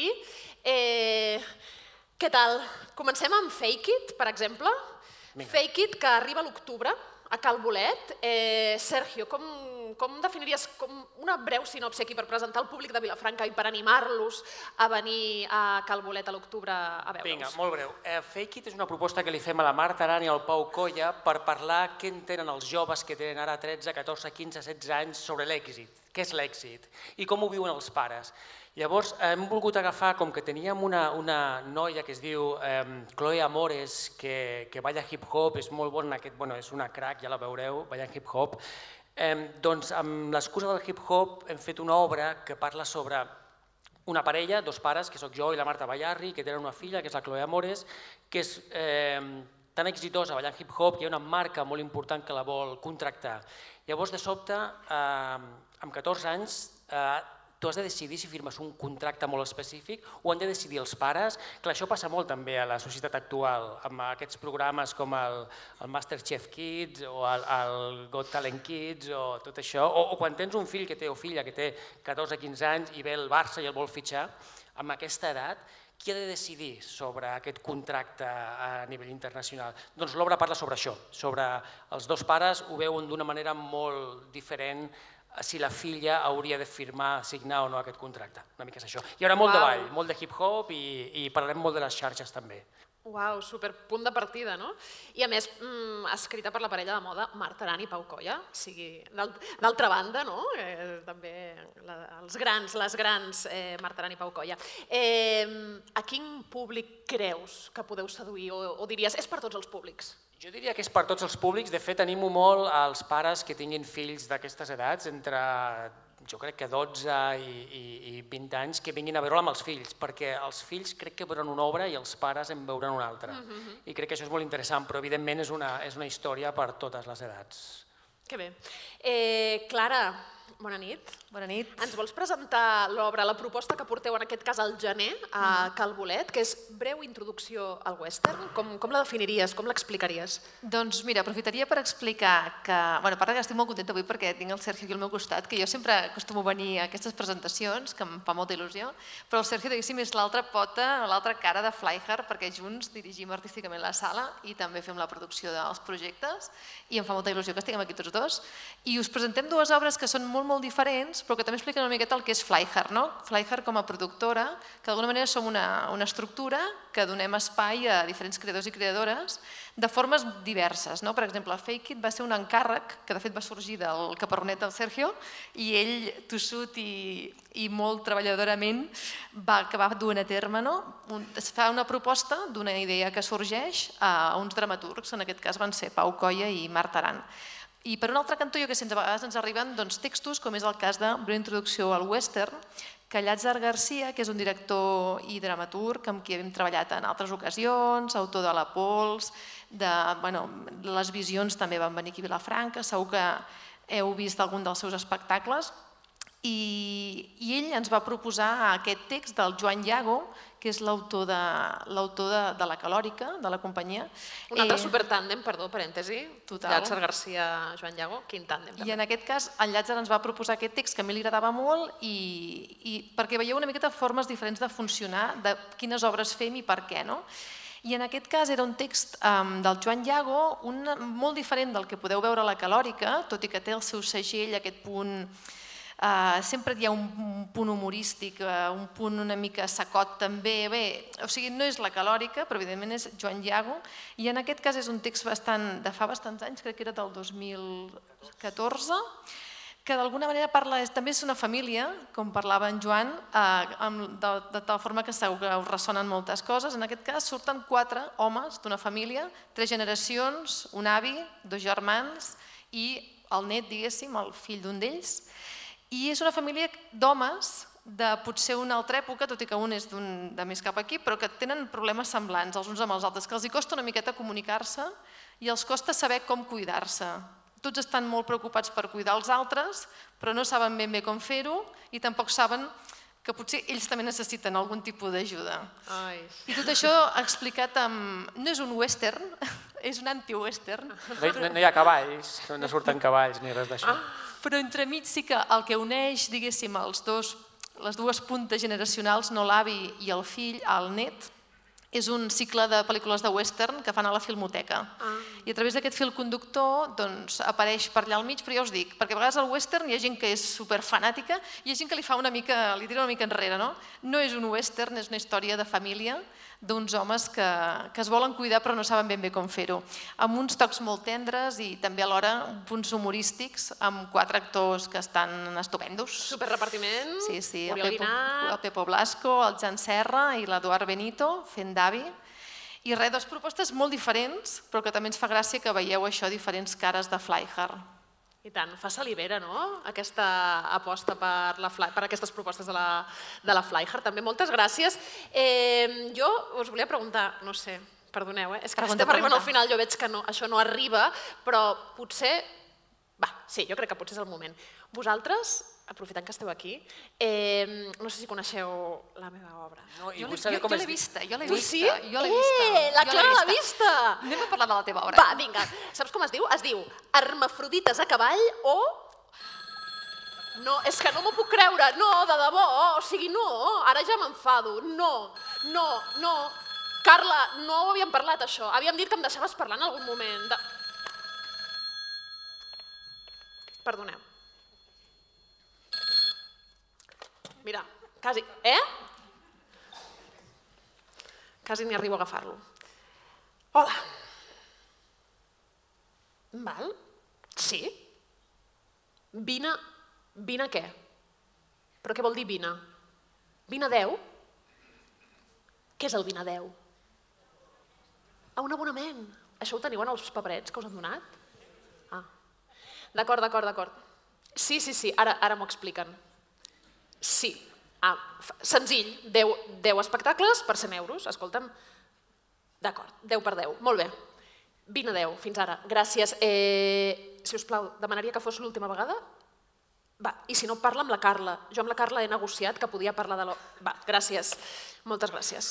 A: Què tal? Comencem amb Fake It, per exemple. Fake It, que arriba a l'octubre, a Cal Bolet. Sergio, com definiries una breu sinopsi aquí per presentar al públic de Vilafranca i per animar-los a venir a Cal Bolet a l'octubre a veure'ls?
H: Vinga, molt breu. Fake It és una proposta que li fem a la Marta Arana i al Pau Colla per parlar què entenen els joves que tenen ara 13, 14, 15, 16 anys sobre l'èxit. Què és l'èxit? I com ho viuen els pares? Llavors, hem volgut agafar, com que teníem una noia que es diu Chloe Amores, que balla hip-hop, és molt bona, és una crack, ja la veureu, ballant hip-hop, doncs amb l'excusa del hip-hop hem fet una obra que parla sobre una parella, dos pares, que sóc jo i la Marta Ballarri, que tenen una filla, que és la Chloe Amores, que és tan exitosa ballant hip-hop, hi ha una marca molt important que la vol contractar. Llavors, de sobte, amb 14 anys, tu has de decidir si firmes un contracte molt específic o han de decidir els pares. Clar, això passa molt també a la societat actual, amb aquests programes com el Masterchef Kids o el Got Talent Kids o tot això, o quan tens un fill o filla que té 14-15 anys i ve el Barça i el vol fitxar, amb aquesta edat, qui ha de decidir sobre aquest contracte a nivell internacional? Doncs l'obra parla sobre això, sobre els dos pares ho veuen d'una manera molt diferent si la filla hauria de firmar, signar o no aquest contracte. Una mica és això. Hi haurà molt de ball, molt de hip-hop i parlarem molt de les xarxes també.
A: Uau, superpunt de partida, no? I a més, escrita per la parella de moda Marta Aran i Pau Colla, o sigui, d'altra banda, no? També les grans Marta Aran i Pau Colla. A quin públic creus que podeu seduir o diries és per tots els públics?
H: Jo diria que és per tots els públics. De fet, animo molt als pares que tinguin fills d'aquestes edats, entre jo crec que 12 i 20 anys, que vinguin a veure-la amb els fills, perquè els fills crec que veuran una obra i els pares en veuran una altra. I crec que això és molt interessant, però evidentment és una història per totes les edats.
A: Que bé. Clara, bona nit.
I: Bona nit.
A: Ens vols presentar l'obra, la proposta que porteu en aquest cas al gener a Cal Bolet, que és breu introducció al western? Com la definiries, com l'explicaries?
I: Doncs mira, aprofitaria per explicar que, bueno, a part que estic molt contenta avui perquè tinc el Sergio aquí al meu costat, que jo sempre acostumo a venir a aquestes presentacions, que em fa molta il·lusió, però el Sergio, diguéssim, és l'altra pota, l'altra cara de Flyhard, perquè junts dirigim artísticament la sala i també fem la producció dels projectes i em fa molta il·lusió que estiguem aquí tots dos. I us presentem dues obres que són molt diferents, però que també expliquen una miqueta el que és Flyhard, no? Flyhard com a productora, que d'alguna manera som una estructura que donem espai a diferents creadors i creadores de formes diverses, no? Per exemple, Fake It va ser un encàrrec que de fet va sorgir del caparronet del Sergio i ell, tossut i molt treballadorament, va acabar duent a terme, no? Es fa una proposta d'una idea que sorgeix a uns dramaturgs, en aquest cas van ser Pau Colla i Marta Aran. I per un altre cantó, jo que a vegades ens arriben textos, com és el cas de Breu introducció al western, que Llàtzer Garcia, que és un director i dramaturg amb qui hem treballat en altres ocasions, autor de La Pols, les Visions també van venir aquí a Vilafranca, segur que heu vist algun dels seus espectacles, i ell ens va proposar aquest text del Joan Llago, que és l'autor de La Calòrica, de la companyia.
A: Un altre supertàndem, perdó, parèntesi,
I: Total.
A: Llàtzer Garcia, Joan Llago, quin tàndem.
I: I en aquest cas, el Llàtzer ens va proposar aquest text que a mi li agradava molt i perquè veieu una miqueta formes diferents de funcionar, de quines obres fem i per què, no? I en aquest cas era un text del Joan Llago, molt diferent del que podeu veure a La Calòrica, tot i que té el seu segell, aquest punt. Sempre hi ha un punt humorístic, un punt una mica sacot també, o sigui, no és La Calòrica, però evidentment és Joan Llago, i en aquest cas és un text de fa bastants anys, crec que era del 2014, que d'alguna manera parla, també és una família, com parlava en Joan, de tal forma que segur que us ressonen moltes coses. En aquest cas surten 4 homes d'una família, 3 generacions, un avi, 2 germans i el net, diguéssim, el fill d'un d'ells. I és una família d'homes de potser una altra època, tot i que un és de més cap aquí, però que tenen problemes semblants els uns amb els altres, que els costa una miqueta comunicar-se i els costa saber com cuidar-se. Tots estan molt preocupats per cuidar els altres, però no saben ben bé com fer-ho i tampoc saben que potser ells també necessiten algun tipus d'ajuda. I tot això explicat amb... No és un western, és un anti-western.
H: No hi ha cavalls, no surten cavalls ni res d'això.
I: Però entremig sí que el que uneix, diguéssim, les dues puntes generacionals, no l'avi i el fill, el net, és un cicle de pel·lícules de western que fan a la Filmoteca. I a través d'aquest fil conductor apareix per allà al mig, però ja us dic, perquè a vegades al western hi ha gent que és superfanàtica i hi ha gent que li tira una mica enrere, no? No és un western, és una història de família d'uns homes que es volen cuidar però no saben ben bé com fer-ho. Amb uns tocs molt tendres i també alhora punts humorístics amb 4 actors que estan estupendos.
A: Superrepartiment,
I: Oriol Guinart, el Pepo Blasco, el Jan Serra i l'Eduard Benito fent d'avi. I res, 2 propostes molt diferents, però que també ens fa gràcia que veieu això, diferents cares de Flyhard.
A: I tant, fa salivera, no?, aquesta aposta per aquestes propostes de la Flyhard. També moltes gràcies. Jo us volia preguntar, no sé, perdoneu, és que estem arribant al final, jo veig que això no arriba, però potser... Sí, jo crec que potser és el moment. Vosaltres aprofitant que esteu aquí, no sé si coneixeu la meva obra.
H: No, i
I: Jo
H: vull saber com
I: l'he
H: és...
I: vista, jo l'he
A: Sí?
I: vista. Jo l'he vista.
A: La Clara l'ha vista!
I: Anem a parlar de la teva obra.
A: Va, vinga. Saps com es diu? Es diu Hermafrodites a cavall o... No, és que no m'ho puc creure. No, de debò. O sigui, no. Ara ja m'enfado. No. Carla, no ho havíem parlat, això. Havíem dit que em deixaves parlar en algun moment. Perdoneu. Mira, quasi... Quasi ni arribo a agafar-lo. Hola. Val? Sí? Vine què? Però què vol dir vine? Vine 10? Què és el vine 10? Un abonament. Això ho teniu en els paperets que us han donat? D'acord. Sí, ara m'ho expliquen. Sí. Senzill, 10 espectacles per 100 euros. Escolta'm. D'acord, 10 per 10. Molt bé. Vine 10, fins ara. Gràcies. Si us plau, demanaria que fos l'última vegada? Va, i si no, parla amb la Carla. Jo amb la Carla he negociat que podia parlar de Va, gràcies. Moltes gràcies.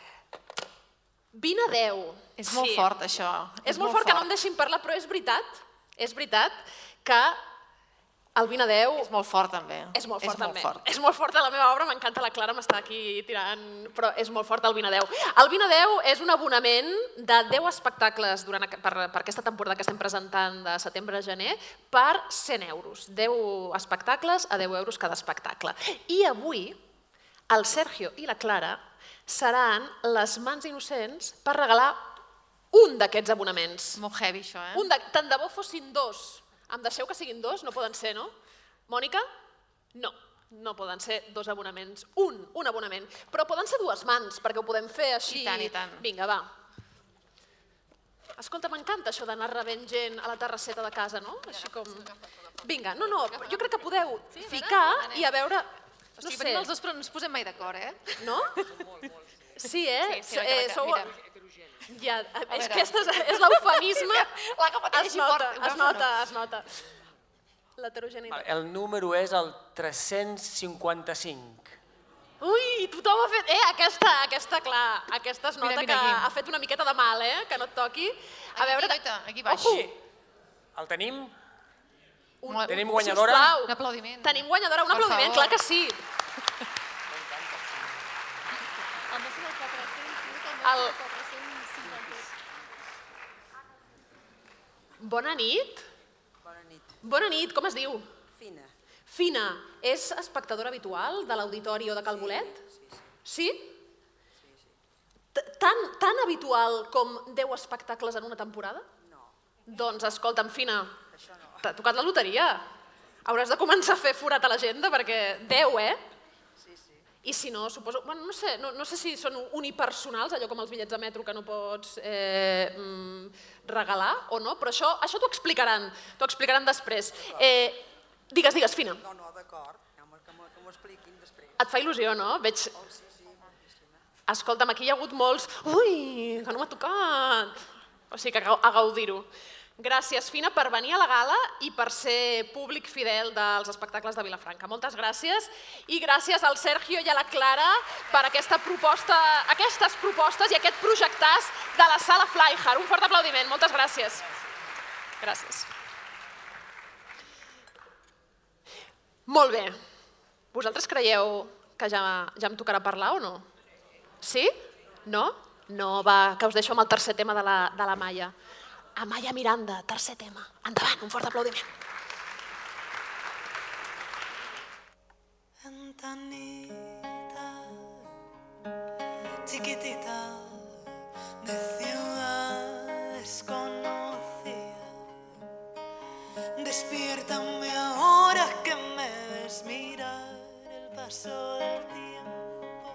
A: Vine 10.
I: És molt fort, això.
A: És molt fort que no em deixin parlar, però és veritat que el vine 10...
I: És molt fort, també.
A: És molt fort a la meva obra, m'encanta, la Clara m'està aquí tirant, però és molt fort el vine 10. El vine 10 és un abonament de 10 espectacles per aquesta temporada que estem presentant de setembre a gener per 100 euros. 10 espectacles a 10 euros cada espectacle. I avui el Sergio i la Clara seran les mans innocents per regalar un d'aquests abonaments.
I: Molt heavy, això,
A: Tant de bo fossin 2. Em deixeu que siguin 2? No poden ser, no? Mònica? No poden ser 2 abonaments. Un abonament. Però poden ser 2 mans, perquè ho podem fer així.
I: I tant.
A: Vinga, va. Escolta, m'encanta això d'anar rebent gent a la terrasseta de casa, no? Així com... Vinga, jo crec que podeu ficar i a veure...
I: O sigui, venim els dos però no ens posem mai d'acord,
A: No? Sí,
I: Sí, mira.
A: Ja, és que és l'eufemisme.
I: La que pateix així fort.
A: Es nota. L'heterogeneïtat.
H: El número és el 355.
A: Ui, tothom ha fet... Aquesta, clar, aquesta es nota que ha fet una miqueta de mal, que no et toqui. A veure...
I: Aquí baix.
H: El tenim?
A: Tenim
H: guanyadora?
I: Un aplaudiment.
A: Tenim guanyadora, un aplaudiment, clar que sí. Bona nit. Bona nit, com es diu?
J: Fina.
A: Fina, és espectadora habitual de l'auditori o de Cal Bolet? Sí? Tan habitual com 10 espectacles en una temporada?
J: No.
A: Doncs escolta'm, Fina, t'ha tocat la loteria. Hauràs de començar a fer forat a l'agenda perquè 10, I si no, suposo... Bueno, no sé si són unipersonals, allò com els bitllets de metro que no pots regalar o no, però això t'ho explicaran després. Digues, Fina.
J: No, d'acord, que m'ho expliquin després.
A: Et fa il·lusió, no? Veig... Escolta'm, aquí hi ha hagut molts... Ui, que no m'ha tocat! O sigui que a gaudir-ho. Gràcies, Fina, per venir a la gala i per ser públic fidel dels espectacles de Vilafranca. Moltes gràcies. I gràcies al Sergio i a la Clara per aquestes propostes i aquest projectàs de la Sala Flyhard. Un fort aplaudiment. Moltes gràcies. Gràcies. Molt bé. Vosaltres creieu que ja em tocarà parlar o no? Sí? No? No, va, que us deixo amb el tercer tema de la Maia. Amaya Miranda, tercer tema. Endavant, un fort aplaudiment.
G: Ventanita chiquitita de ciudad desconocida, despiértame ahora que me ves mirar el paso del tiempo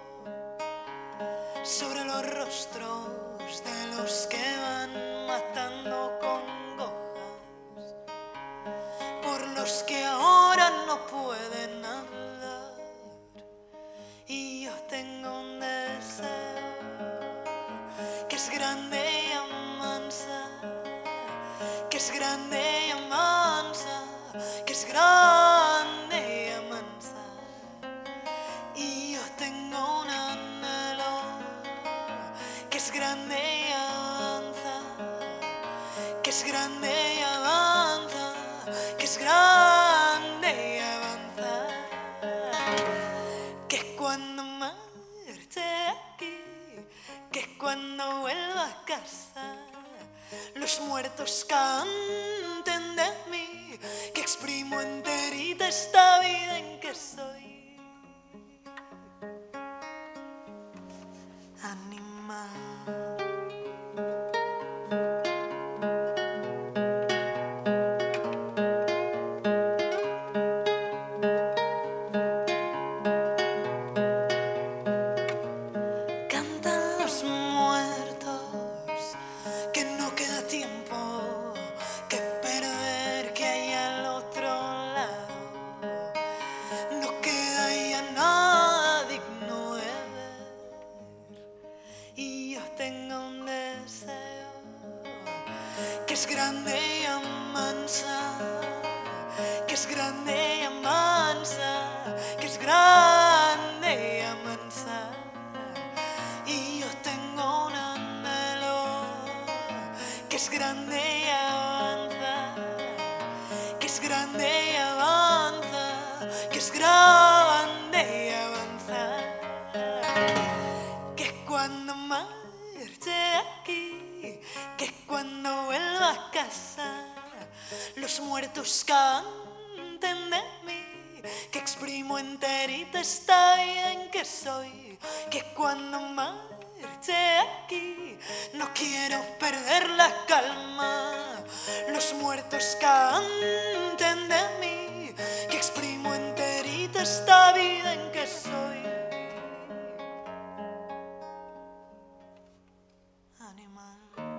G: sobre los rostros de los que van matando congojas, por los que ahora no pueden hablar. Y yo tengo un deseo que es grande y amansa, que es grande y amansa, que es grande y amansa. los muertos canten de mí, que exprimo enterita esta vida en que soy animal. Los muertos canten de mí, que exprimo enterita esta vida en que soy, que cuando marche aquí no quiero perder la calma. Los muertos canten de mí, que exprimo enterita esta vida en que soy animal.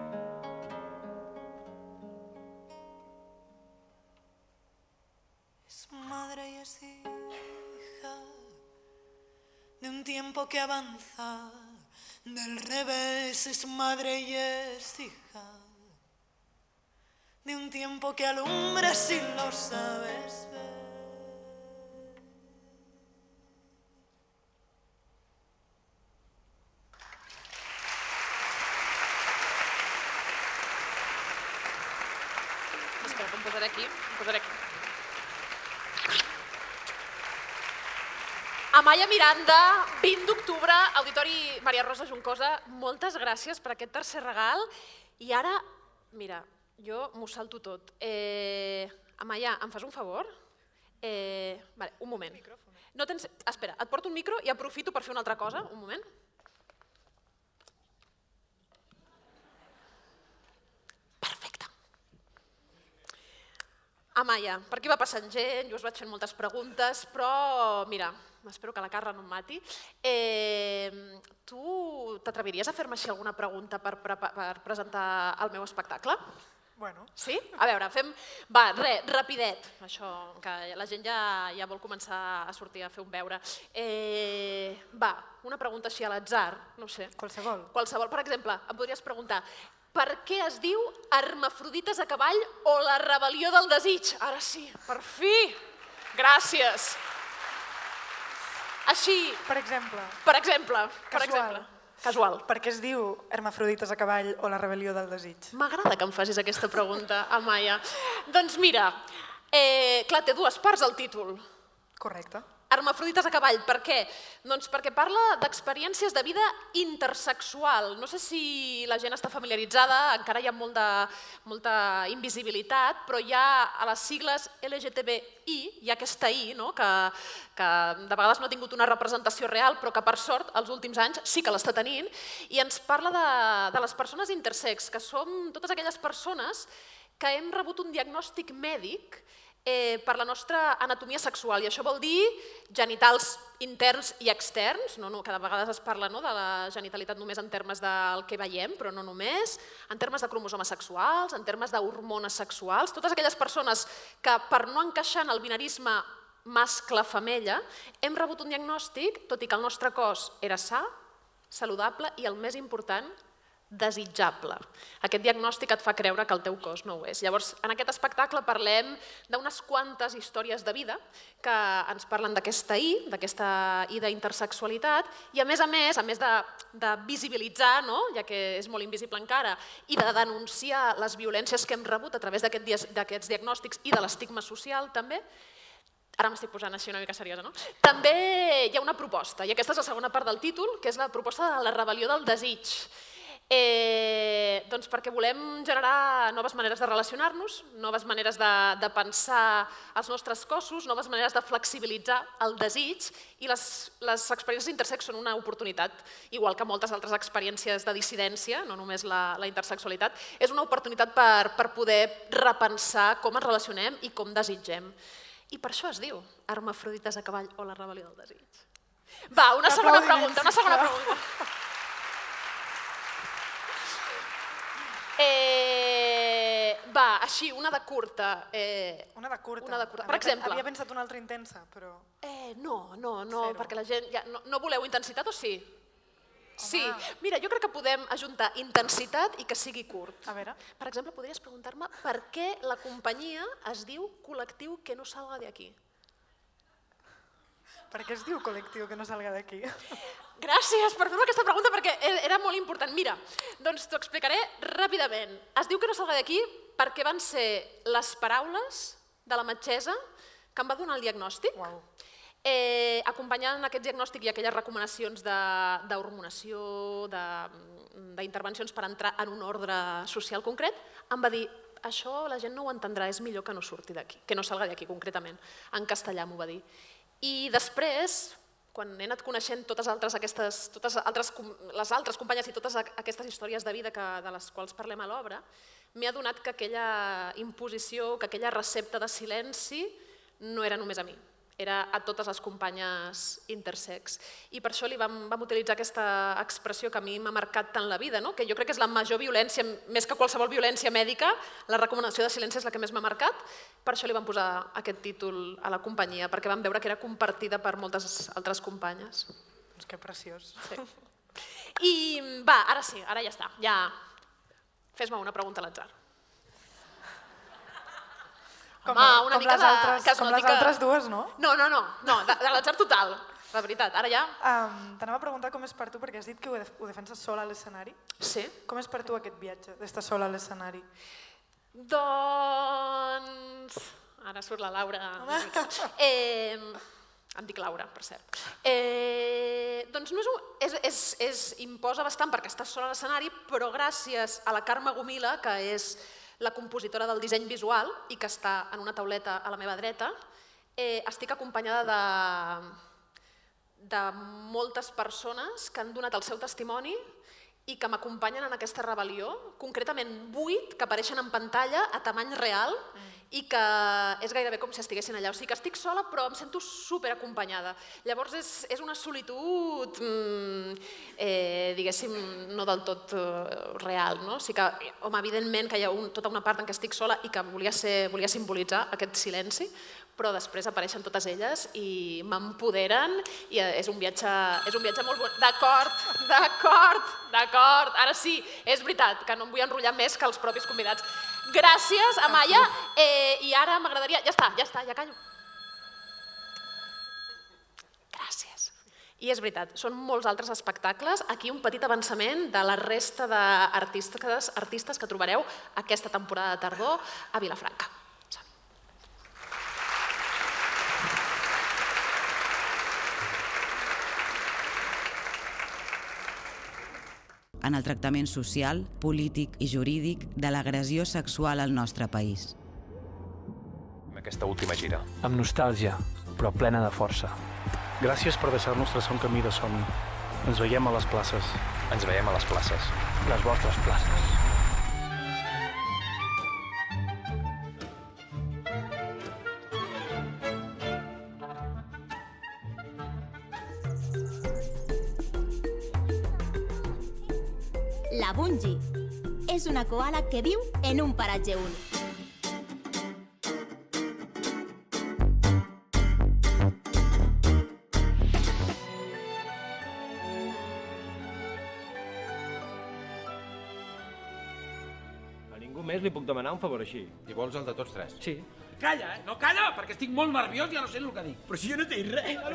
G: Es madre y es hija de un tiempo que avanza, del revés es madre y es hija de un tiempo que alumbra si lo sabes ver.
A: Espera, em posaré aquí, Amaya Miranda, 20 d'octubre, Auditori Maria Rosa Juncosa, moltes gràcies per aquest tercer regal. I ara, mira, jo m'ho salto tot. Amaya, em fas un favor? Vale, un moment. No tens... Espera, et porto un micro i aprofito per fer una altra cosa. Un moment. Perfecte. Amaya, per aquí va passant gent, jo us vaig fent moltes preguntes, però mira, espero que la Carla no em mati. Tu t'atreviries a fer-me així alguna pregunta per presentar el meu espectacle?
F: Bueno.
A: Sí? A veure, fem... Va, rapidet, això, que la gent ja vol començar a sortir a fer un veure. Va, una pregunta així a l'atzar, no sé.
F: Qualsevol.
A: Qualsevol, per exemple, em podries preguntar per què es diu Hermafrodites a cavall o la rebel·lió del desig? Ara sí, per fi! Gràcies. Així...
F: Per exemple.
A: Per exemple. Casual.
F: Per què es diu Hermafrodites a cavall o la rebel·lió del desig?
A: M'agrada que em facis aquesta pregunta, Amaya. Doncs mira, clar, té dues parts el títol.
F: Correcte.
A: Hermafrodites a cavall, per què? Doncs perquè parla d'experiències de vida intersexual. No sé si la gent està familiaritzada, encara hi ha molta invisibilitat, però hi ha a les sigles LGTBI, hi ha aquesta I, que de vegades no ha tingut una representació real, però que per sort els últims anys sí que l'està tenint, i ens parla de les persones intersex, que som totes aquelles persones que hem rebut un diagnòstic mèdic per la nostra anatomia sexual, i això vol dir genitals interns i externs, que de vegades es parla de la genitalitat només en termes del que veiem, però no només, en termes de cromosomes sexuals, en termes d'hormones sexuals, totes aquelles persones que per no encaixar en el binarisme mascle-femella hem rebut un diagnòstic, tot i que el nostre cos era sa, saludable i, el més important, desitjable. Aquest diagnòstic et fa creure que el teu cos no ho és. Llavors, en aquest espectacle parlem d'unes quantes històries de vida que ens parlen d'aquesta I d'intersexualitat, i a més de visibilitzar, ja que és molt invisible encara, i de denunciar les violències que hem rebut a través d'aquests diagnòstics i de l'estigma social també, ara m'estic posant així una mica seriosa, no? També hi ha una proposta, i aquesta és la segona part del títol, que és la proposta de la rebel·lió del desig. Doncs perquè volem generar noves maneres de relacionar-nos, noves maneres de pensar els nostres cossos, noves maneres de flexibilitzar el desig, i les experiències intersex són una oportunitat, igual que moltes altres experiències de dissidència, no només la intersexualitat, és una oportunitat per poder repensar com ens relacionem i com desitgem. I per això es diu Hermafrodites a cavall o la rebel·lió del desig. Va, una segona pregunta. Va, així, una de curta.
F: Una de curta?
A: Per exemple.
F: Havia pensat una altra intensa, però...
A: No, perquè la gent... No voleu intensitat o sí? Sí. Mira, jo crec que podem ajuntar intensitat i que sigui curt.
F: A veure.
A: Per exemple, podries preguntar-me per què la companyia es diu Col·lectiu que no salga de aquí.
F: Per què es diu Col·lectiu que no salga d'aquí?
A: Gràcies per fer-me aquesta pregunta perquè era molt important. Mira, doncs t'ho explicaré ràpidament. Es diu que no salga d'aquí perquè van ser les paraules de la metgessa que em va donar el diagnòstic. Acompanyant aquest diagnòstic i aquelles recomanacions d'hormonació, d'intervencions per entrar en un ordre social concret, em va dir: això la gent no ho entendrà, és millor que no surti d'aquí, que no salga d'aquí concretament. En castellà m'ho va dir. I després, quan he anat coneixent totes les altres companyes i totes aquestes històries de vida de les quals parlem a l'obra, m'he adonat que aquella imposició, que aquella recepta de silenci no era només a mi, era a totes les companyes intersex. I per això vam utilitzar aquesta expressió que a mi m'ha marcat tant la vida, que jo crec que és la major violència, més que qualsevol violència mèdica, la recomanació de silenci és la que més m'ha marcat. Per això li vam posar aquest títol a la companyia, perquè vam veure que era compartida per moltes altres companyes.
F: Doncs que preciós.
A: I va, ara sí, ara ja està. Fes-me una pregunta a l'atzar.
F: Com les altres dues, no?
A: No, de l'atzar total, la veritat. Ara ja...
F: T'anava a preguntar com és per tu, perquè has dit que ho defenses sola a l'escenari.
A: Sí.
F: Com és per tu aquest viatge, d'estar sola a l'escenari?
A: Doncs... Ara surt la Laura. Em dic Laura, per cert. Doncs imposa bastant perquè estàs sola a l'escenari, però gràcies a la Carme Gomila, que és la compositora del disseny visual i que està en una tauleta a la meva dreta, estic acompanyada de moltes persones que han donat el seu testimoni i que m'acompanyen en aquesta rebel·lió, concretament 8 que apareixen en pantalla a tamany real i que és gairebé com si estiguessin allà. O sigui que estic sola però em sento superacompanyada. Llavors és una solitud, diguéssim, no del tot real. O sigui que, home, evidentment que hi ha tota una part en què estic sola i que volia simbolitzar aquest silenci, però després apareixen totes elles i m'empoderen i és un viatge molt bon. D'acord, ara sí, és veritat que no em vull enrotllar més que els propis convidats. Gràcies, Amaya, i ara m'agradaria... Ja està, ja callo. Gràcies. I és veritat, són molts altres espectacles. Aquí un petit avançament de la resta d'artistes que trobareu aquesta temporada de tardor a Vilafranca.
K: En el tractament social, polític i jurídic de l'agressió sexual al nostre país.
L: Aquesta última gira.
M: Amb nostàlgia, però plena de força. Gràcies per deixar-nos traçar un camí de somni. Ens veiem a les places.
L: Ens veiem a les places.
M: Les vostres places.
N: La Bungie és una koala que viu en un paratge únic.
O: A ningú més li puc demanar un favor així.
P: I vols el de tots tres?
O: Sí.
P: Calla, no calla, perquè estic molt nerviós i ja no sé el que dic. Però si jo no t'he dit res.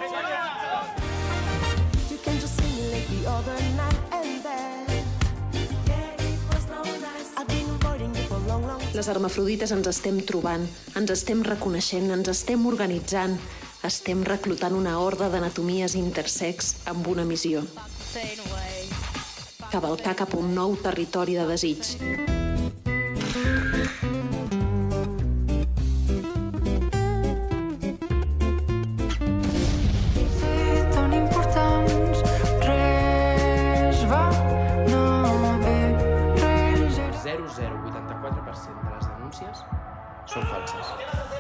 A: Les hermafrodites ens estem trobant, ens estem reconeixent, ens estem organitzant, estem reclutant una horda d'anatomies intersex amb una missió.
Q: cavalcar cap a un nou territori de desig.
R: Tan importants, res va anar bé, res...
S: 0,84% de les denúncies són falses.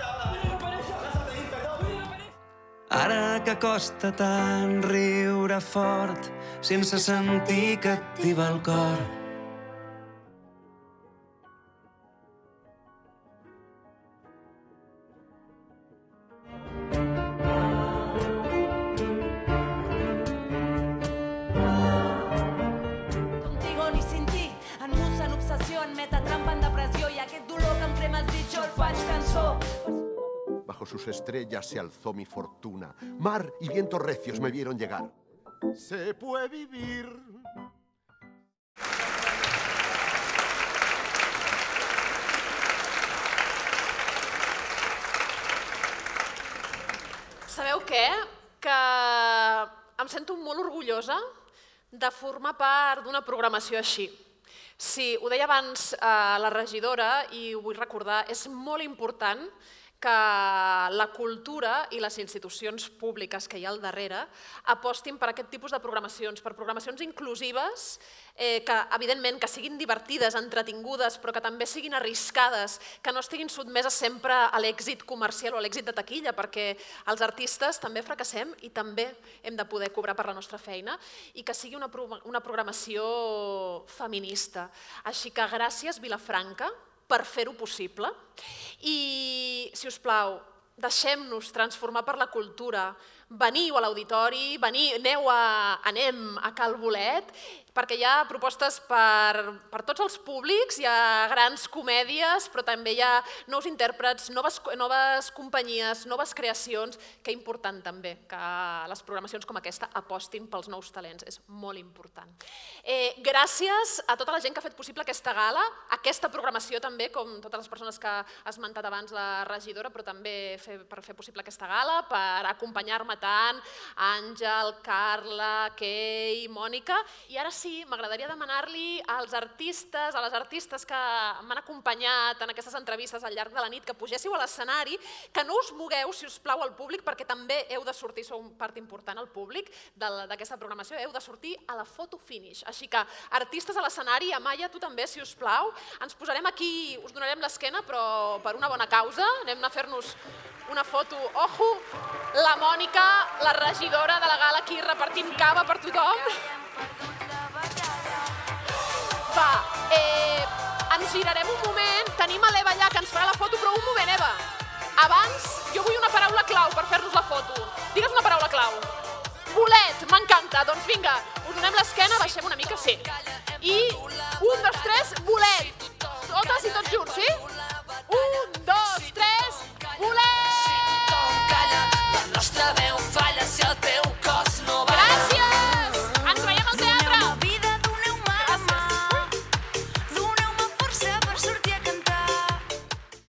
G: Ara que costa tant riure fort sense sentir que et tiba el cor.
T: Contigo ni sin ti, en musa, en obsessió, en metatrampa, en depressió, i aquest dolor que em crema el bitxo el faig cançó.
U: Bajo sus estrellas se alzó mi fortuna. Mar y vientos recios me vieron llegar. Se puede vivir.
A: Sabeu què? Que em sento molt orgullosa de formar part d'una programació així. Sí, ho deia abans la regidora i ho vull recordar, és molt important que la cultura i les institucions públiques que hi ha al darrere apostin per aquest tipus de programacions, per programacions inclusives, que evidentment que siguin divertides, entretingudes, però que també siguin arriscades, que no estiguin sotmeses sempre a l'èxit comercial o a l'èxit de taquilla, perquè els artistes també fracassem i també hem de poder cobrar per la nostra feina, i que sigui una programació feminista. Així que gràcies, Vilafranca, per fer-ho possible. I, si us plau, deixem-nos transformar per la cultura. Veniu a l'auditori, anem a Cal Bolet, perquè hi ha propostes per tots els públics, hi ha grans comèdies, però també hi ha nous intèrprets, noves companyies, noves creacions, que és important també que les programacions com aquesta apostin pels nous talents, és molt important. Gràcies a tota la gent que ha fet possible aquesta gala, aquesta programació també, com totes les persones que ha esmentat abans la regidora, però també per fer possible aquesta gala, per acompanyar-me tant, Àngel, Carla, Kei, Mònica. I ara sí, m'agradaria demanar-li als artistes, a les artistes que m'han acompanyat en aquestes entrevistes al llarg de la nit, que pugéssiu a l'escenari, que no us mogueu, si us plau, al públic, perquè també heu de sortir, sou part important al públic d'aquesta programació, heu de sortir a la photo finish. Així que, artistes a l'escenari, Amaya, tu també, si us plau, ens posarem aquí, us donarem l'esquena, però per una bona causa, anem a fer-nos una foto. Ojo, la Mònica, la regidora de la gala, aquí repartint cava per tothom. Va, ens girarem un moment, tenim a l'Eva allà que ens farà la foto, però un moment, Eva. Abans, jo vull una paraula clau per fer-nos la foto. Digues una paraula clau. Bolet, m'encanta. Doncs vinga, us donem l'esquena, baixem una mica, sí. I 1, 2, 3, bolet. Totes i tots junts, sí? 1, 2, 3, bolet!
R: Si tothom calla, la nostra veu falla si el teu